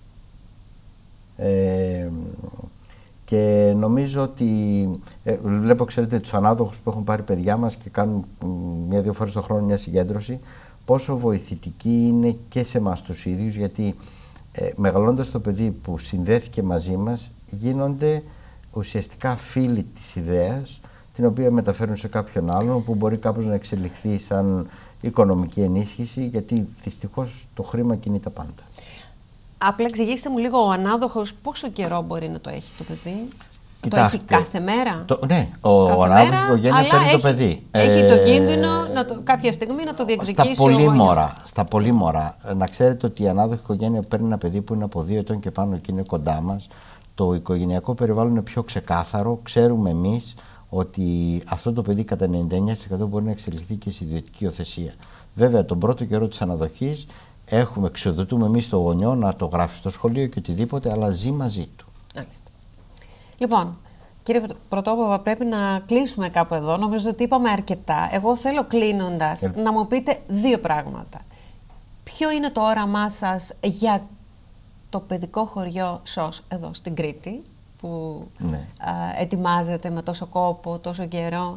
Και νομίζω ότι βλέπω, ξέρετε, τους ανάδοχους που έχουν πάρει παιδιά μας και κάνουν 1-2 φορές το χρόνο μια συγκέντρωση, πόσο βοηθητική είναι και σε εμάς τους ίδιους, γιατί μεγαλώντας το παιδί που συνδέθηκε μαζί μας, γίνονται ουσιαστικά φίλοι της ιδέας, την οποία μεταφέρουν σε κάποιον άλλον, που μπορεί κάπως να εξελιχθεί σαν οικονομική ενίσχυση, γιατί δυστυχώς το χρήμα κινεί τα πάντα. Απλά εξηγήστε μου λίγο, ο ανάδοχος πόσο καιρό μπορεί να το έχει το παιδί? Κοιτάξτε, το έχει κάθε μέρα? Ναι, ο ανάδοχος οικογένεια παίρνει το παιδί. Έχει το κίνδυνο κάποια στιγμή να το διεκδικήσει στα πολύ μωρά. Να ξέρετε ότι η ανάδοχη οικογένεια παίρνει ένα παιδί που είναι από 2 ετών και πάνω και είναι κοντά μας. Το οικογενειακό περιβάλλον είναι πιο ξεκάθαρο. Ξέρουμε εμείς ότι αυτό το παιδί κατά 99% μπορεί να εξελιχθεί και σε ιδιωτική υιοθεσία. Βέβαια, τον πρώτο καιρό της αναδοχής εξοδοτούμε εμείς το γονιό να το γράφει στο σχολείο και οτιδήποτε, αλλά ζει μαζί του. Μάλιστα. Λοιπόν, κύριε Πρωτόπαπα, πρέπει να κλείσουμε κάπου εδώ. Νομίζω ότι είπαμε αρκετά. Εγώ θέλω, κλείνοντας, να μου πείτε 2 πράγματα. Ποιο είναι το όραμά σας για το παιδικό χωριό ΣΟΣ εδώ στην Κρήτη, που ετοιμάζετε με τόσο κόπο, τόσο καιρό?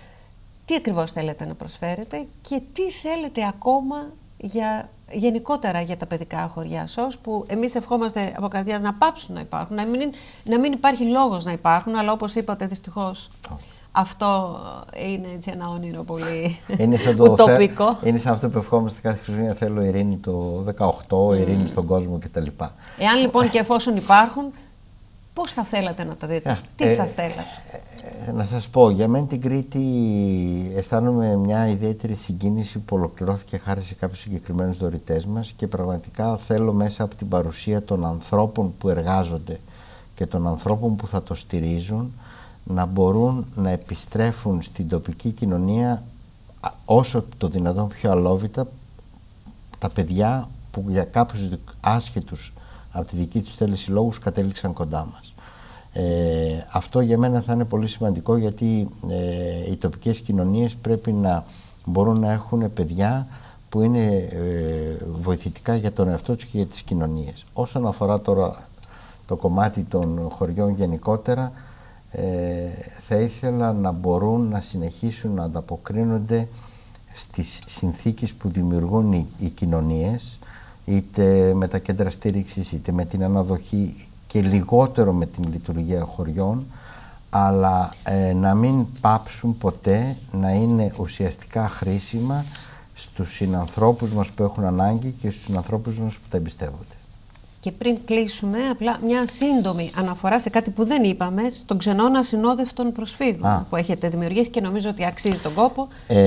Τι ακριβώς θέλετε να προσφέρετε και τι θέλετε ακόμα γενικότερα για τα παιδικά χωριά ΣΟΣ, που εμείς ευχόμαστε από καρδιάς να πάψουν να υπάρχουν, να μην υπάρχει λόγος να υπάρχουν, αλλά όπως είπατε, δυστυχώς αυτό είναι έτσι ένα όνειρο πολύ ουτοπικό. Είναι σαν αυτό που ευχόμαστε κάθε Χριστούγεννα, θέλω ειρήνη το 18, ειρήνη στον κόσμο κτλ. Εάν λοιπόν και εφόσον υπάρχουν, πώς θα θέλατε να τα δείτε, τι θα θέλατε? Να σας πω, για μένα την Κρήτη αισθάνομαι μια ιδιαίτερη συγκίνηση που ολοκληρώθηκε χάρη σε κάποιους συγκεκριμένους δωρητές μας, και πραγματικά θέλω μέσα από την παρουσία των ανθρώπων που εργάζονται και των ανθρώπων που θα το στηρίζουν να μπορούν να επιστρέφουν στην τοπική κοινωνία όσο το δυνατόν πιο αλόβητα τα παιδιά που για κάποιους άσχετους από τη δική τους θέληση λόγους κατέληξαν κοντά μας. Αυτό για μένα θα είναι πολύ σημαντικό, γιατί οι τοπικές κοινωνίες πρέπει να μπορούν να έχουν παιδιά που είναι βοηθητικά για τον εαυτό τους και για τις κοινωνίες. Όσον αφορά τώρα το κομμάτι των χωριών γενικότερα, θα ήθελα να μπορούν να συνεχίσουν να ανταποκρίνονται στις συνθήκες που δημιουργούν οι κοινωνίες, είτε με τα κέντρα στήριξης, είτε με την αναδοχή, και λιγότερο με την λειτουργία χωριών, αλλά να μην πάψουν ποτέ να είναι ουσιαστικά χρήσιμα στους συνανθρώπους μας που έχουν ανάγκη και στους συνανθρώπους μας που τα εμπιστεύονται. Και πριν κλείσουμε, απλά μια σύντομη αναφορά σε κάτι που δεν είπαμε, στον ξενώνα ασυνόδευτων προσφύγων που έχετε δημιουργήσει και νομίζω ότι αξίζει τον κόπο.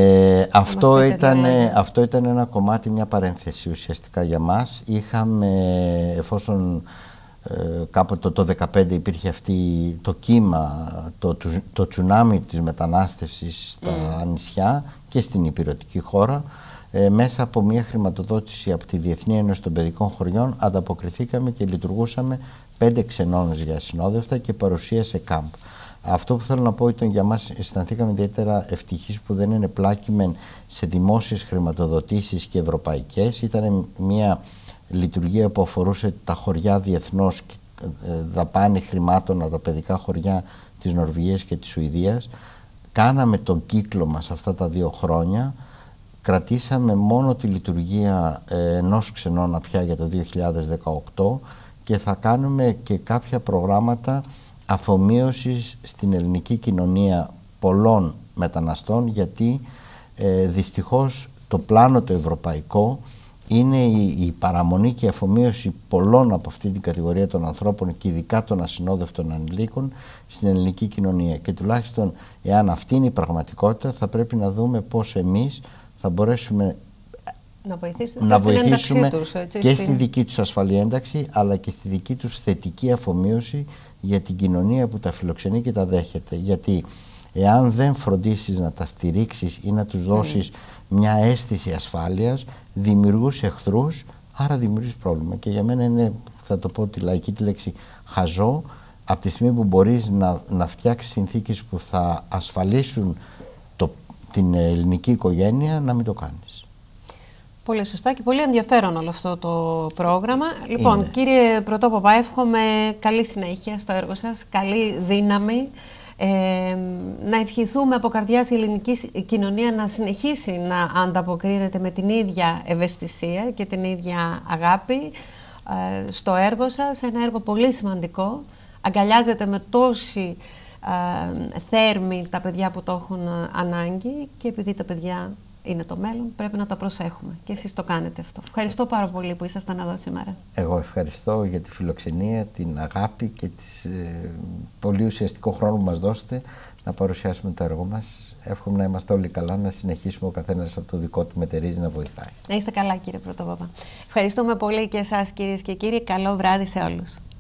Αυτό ήταν ένα κομμάτι, μια παρένθεση ουσιαστικά για μας. Είχαμε, εφόσον κάποτε το 2015 υπήρχε το κύμα, το τσουνάμι της μετανάστευσης στα νησιά και στην υπηρετική χώρα, μέσα από μια χρηματοδότηση από τη Διεθνή Ένωση των Παιδικών Χωριών ανταποκριθήκαμε και λειτουργούσαμε 5 ξενώνες για ασυνόδευτα και παρουσία σε κάμπ. Αυτό που θέλω να πω ήταν, για μας αισθανθήκαμε ιδιαίτερα ευτυχείς που δεν είναι πλάκιμεν σε δημόσιες χρηματοδοτήσεις και ευρωπαϊκές. Ήταν μια λειτουργία που αφορούσε τα χωριά διεθνώς, δαπάνη χρημάτων από τα παιδικά χωριά της Νορβηγίας και της Σουηδίας. Κάναμε τον κύκλο μας αυτά τα 2 χρόνια. Κρατήσαμε μόνο τη λειτουργία ενός ξενώνα πια για το 2018 και θα κάνουμε και κάποια προγράμματα αφομοίωσης στην ελληνική κοινωνία πολλών μεταναστών, γιατί δυστυχώς το πλάνο το ευρωπαϊκό είναι η παραμονή και η αφομοίωση πολλών από αυτή την κατηγορία των ανθρώπων και ειδικά των ασυνόδευτων ανηλίκων στην ελληνική κοινωνία. Και τουλάχιστον εάν αυτή είναι η πραγματικότητα, θα πρέπει να δούμε πώς εμείς θα μπορέσουμε να βοηθήσουμε τους, έτσι, και στη δική τους ασφαλή ένταξη, αλλά και στη δική τους θετική αφομοίωση για την κοινωνία που τα φιλοξενεί και τα δέχεται. Γιατί εάν δεν φροντίσεις να τα στηρίξεις ή να τους δώσεις μια αίσθηση ασφάλειας, δημιουργούς εχθρούς, άρα δημιουργείς πρόβλημα. Και για μένα είναι, θα το πω τη λαϊκή τη λέξη, χαζό από τη στιγμή που μπορείς να φτιάξεις συνθήκες που θα ασφαλίσουν την ελληνική οικογένεια, να μην το κάνεις. Πολύ σωστά και πολύ ενδιαφέρον όλο αυτό το πρόγραμμα. Λοιπόν, κύριε Πρωτόπαπα, εύχομαι καλή συνέχεια στο έργο σας, καλή δύναμη. Να ευχηθούμε από καρδιάς η ελληνική κοινωνία να συνεχίσει να ανταποκρίνεται με την ίδια ευαισθησία και την ίδια αγάπη στο έργο σας. Ένα έργο πολύ σημαντικό. Αγκαλιάζεται με τόση θέρμη τα παιδιά που το έχουν ανάγκη και επειδή τα παιδιά είναι το μέλλον, πρέπει να τα προσέχουμε. Και εσείς το κάνετε αυτό. Ευχαριστώ πάρα πολύ που ήσασταν εδώ σήμερα. Εγώ ευχαριστώ για τη φιλοξενία, την αγάπη και πολύ ουσιαστικό χρόνο που μας δώσετε να παρουσιάσουμε το έργο μας. Εύχομαι να είμαστε όλοι καλά, να συνεχίσουμε ο καθένας από το δικό του μετερίζει να βοηθάει. Να είστε καλά, κύριε Πρωτόπαπα. Ευχαριστούμε πολύ και εσάς, κυρίες και κύριοι. Καλό βράδυ σε όλους.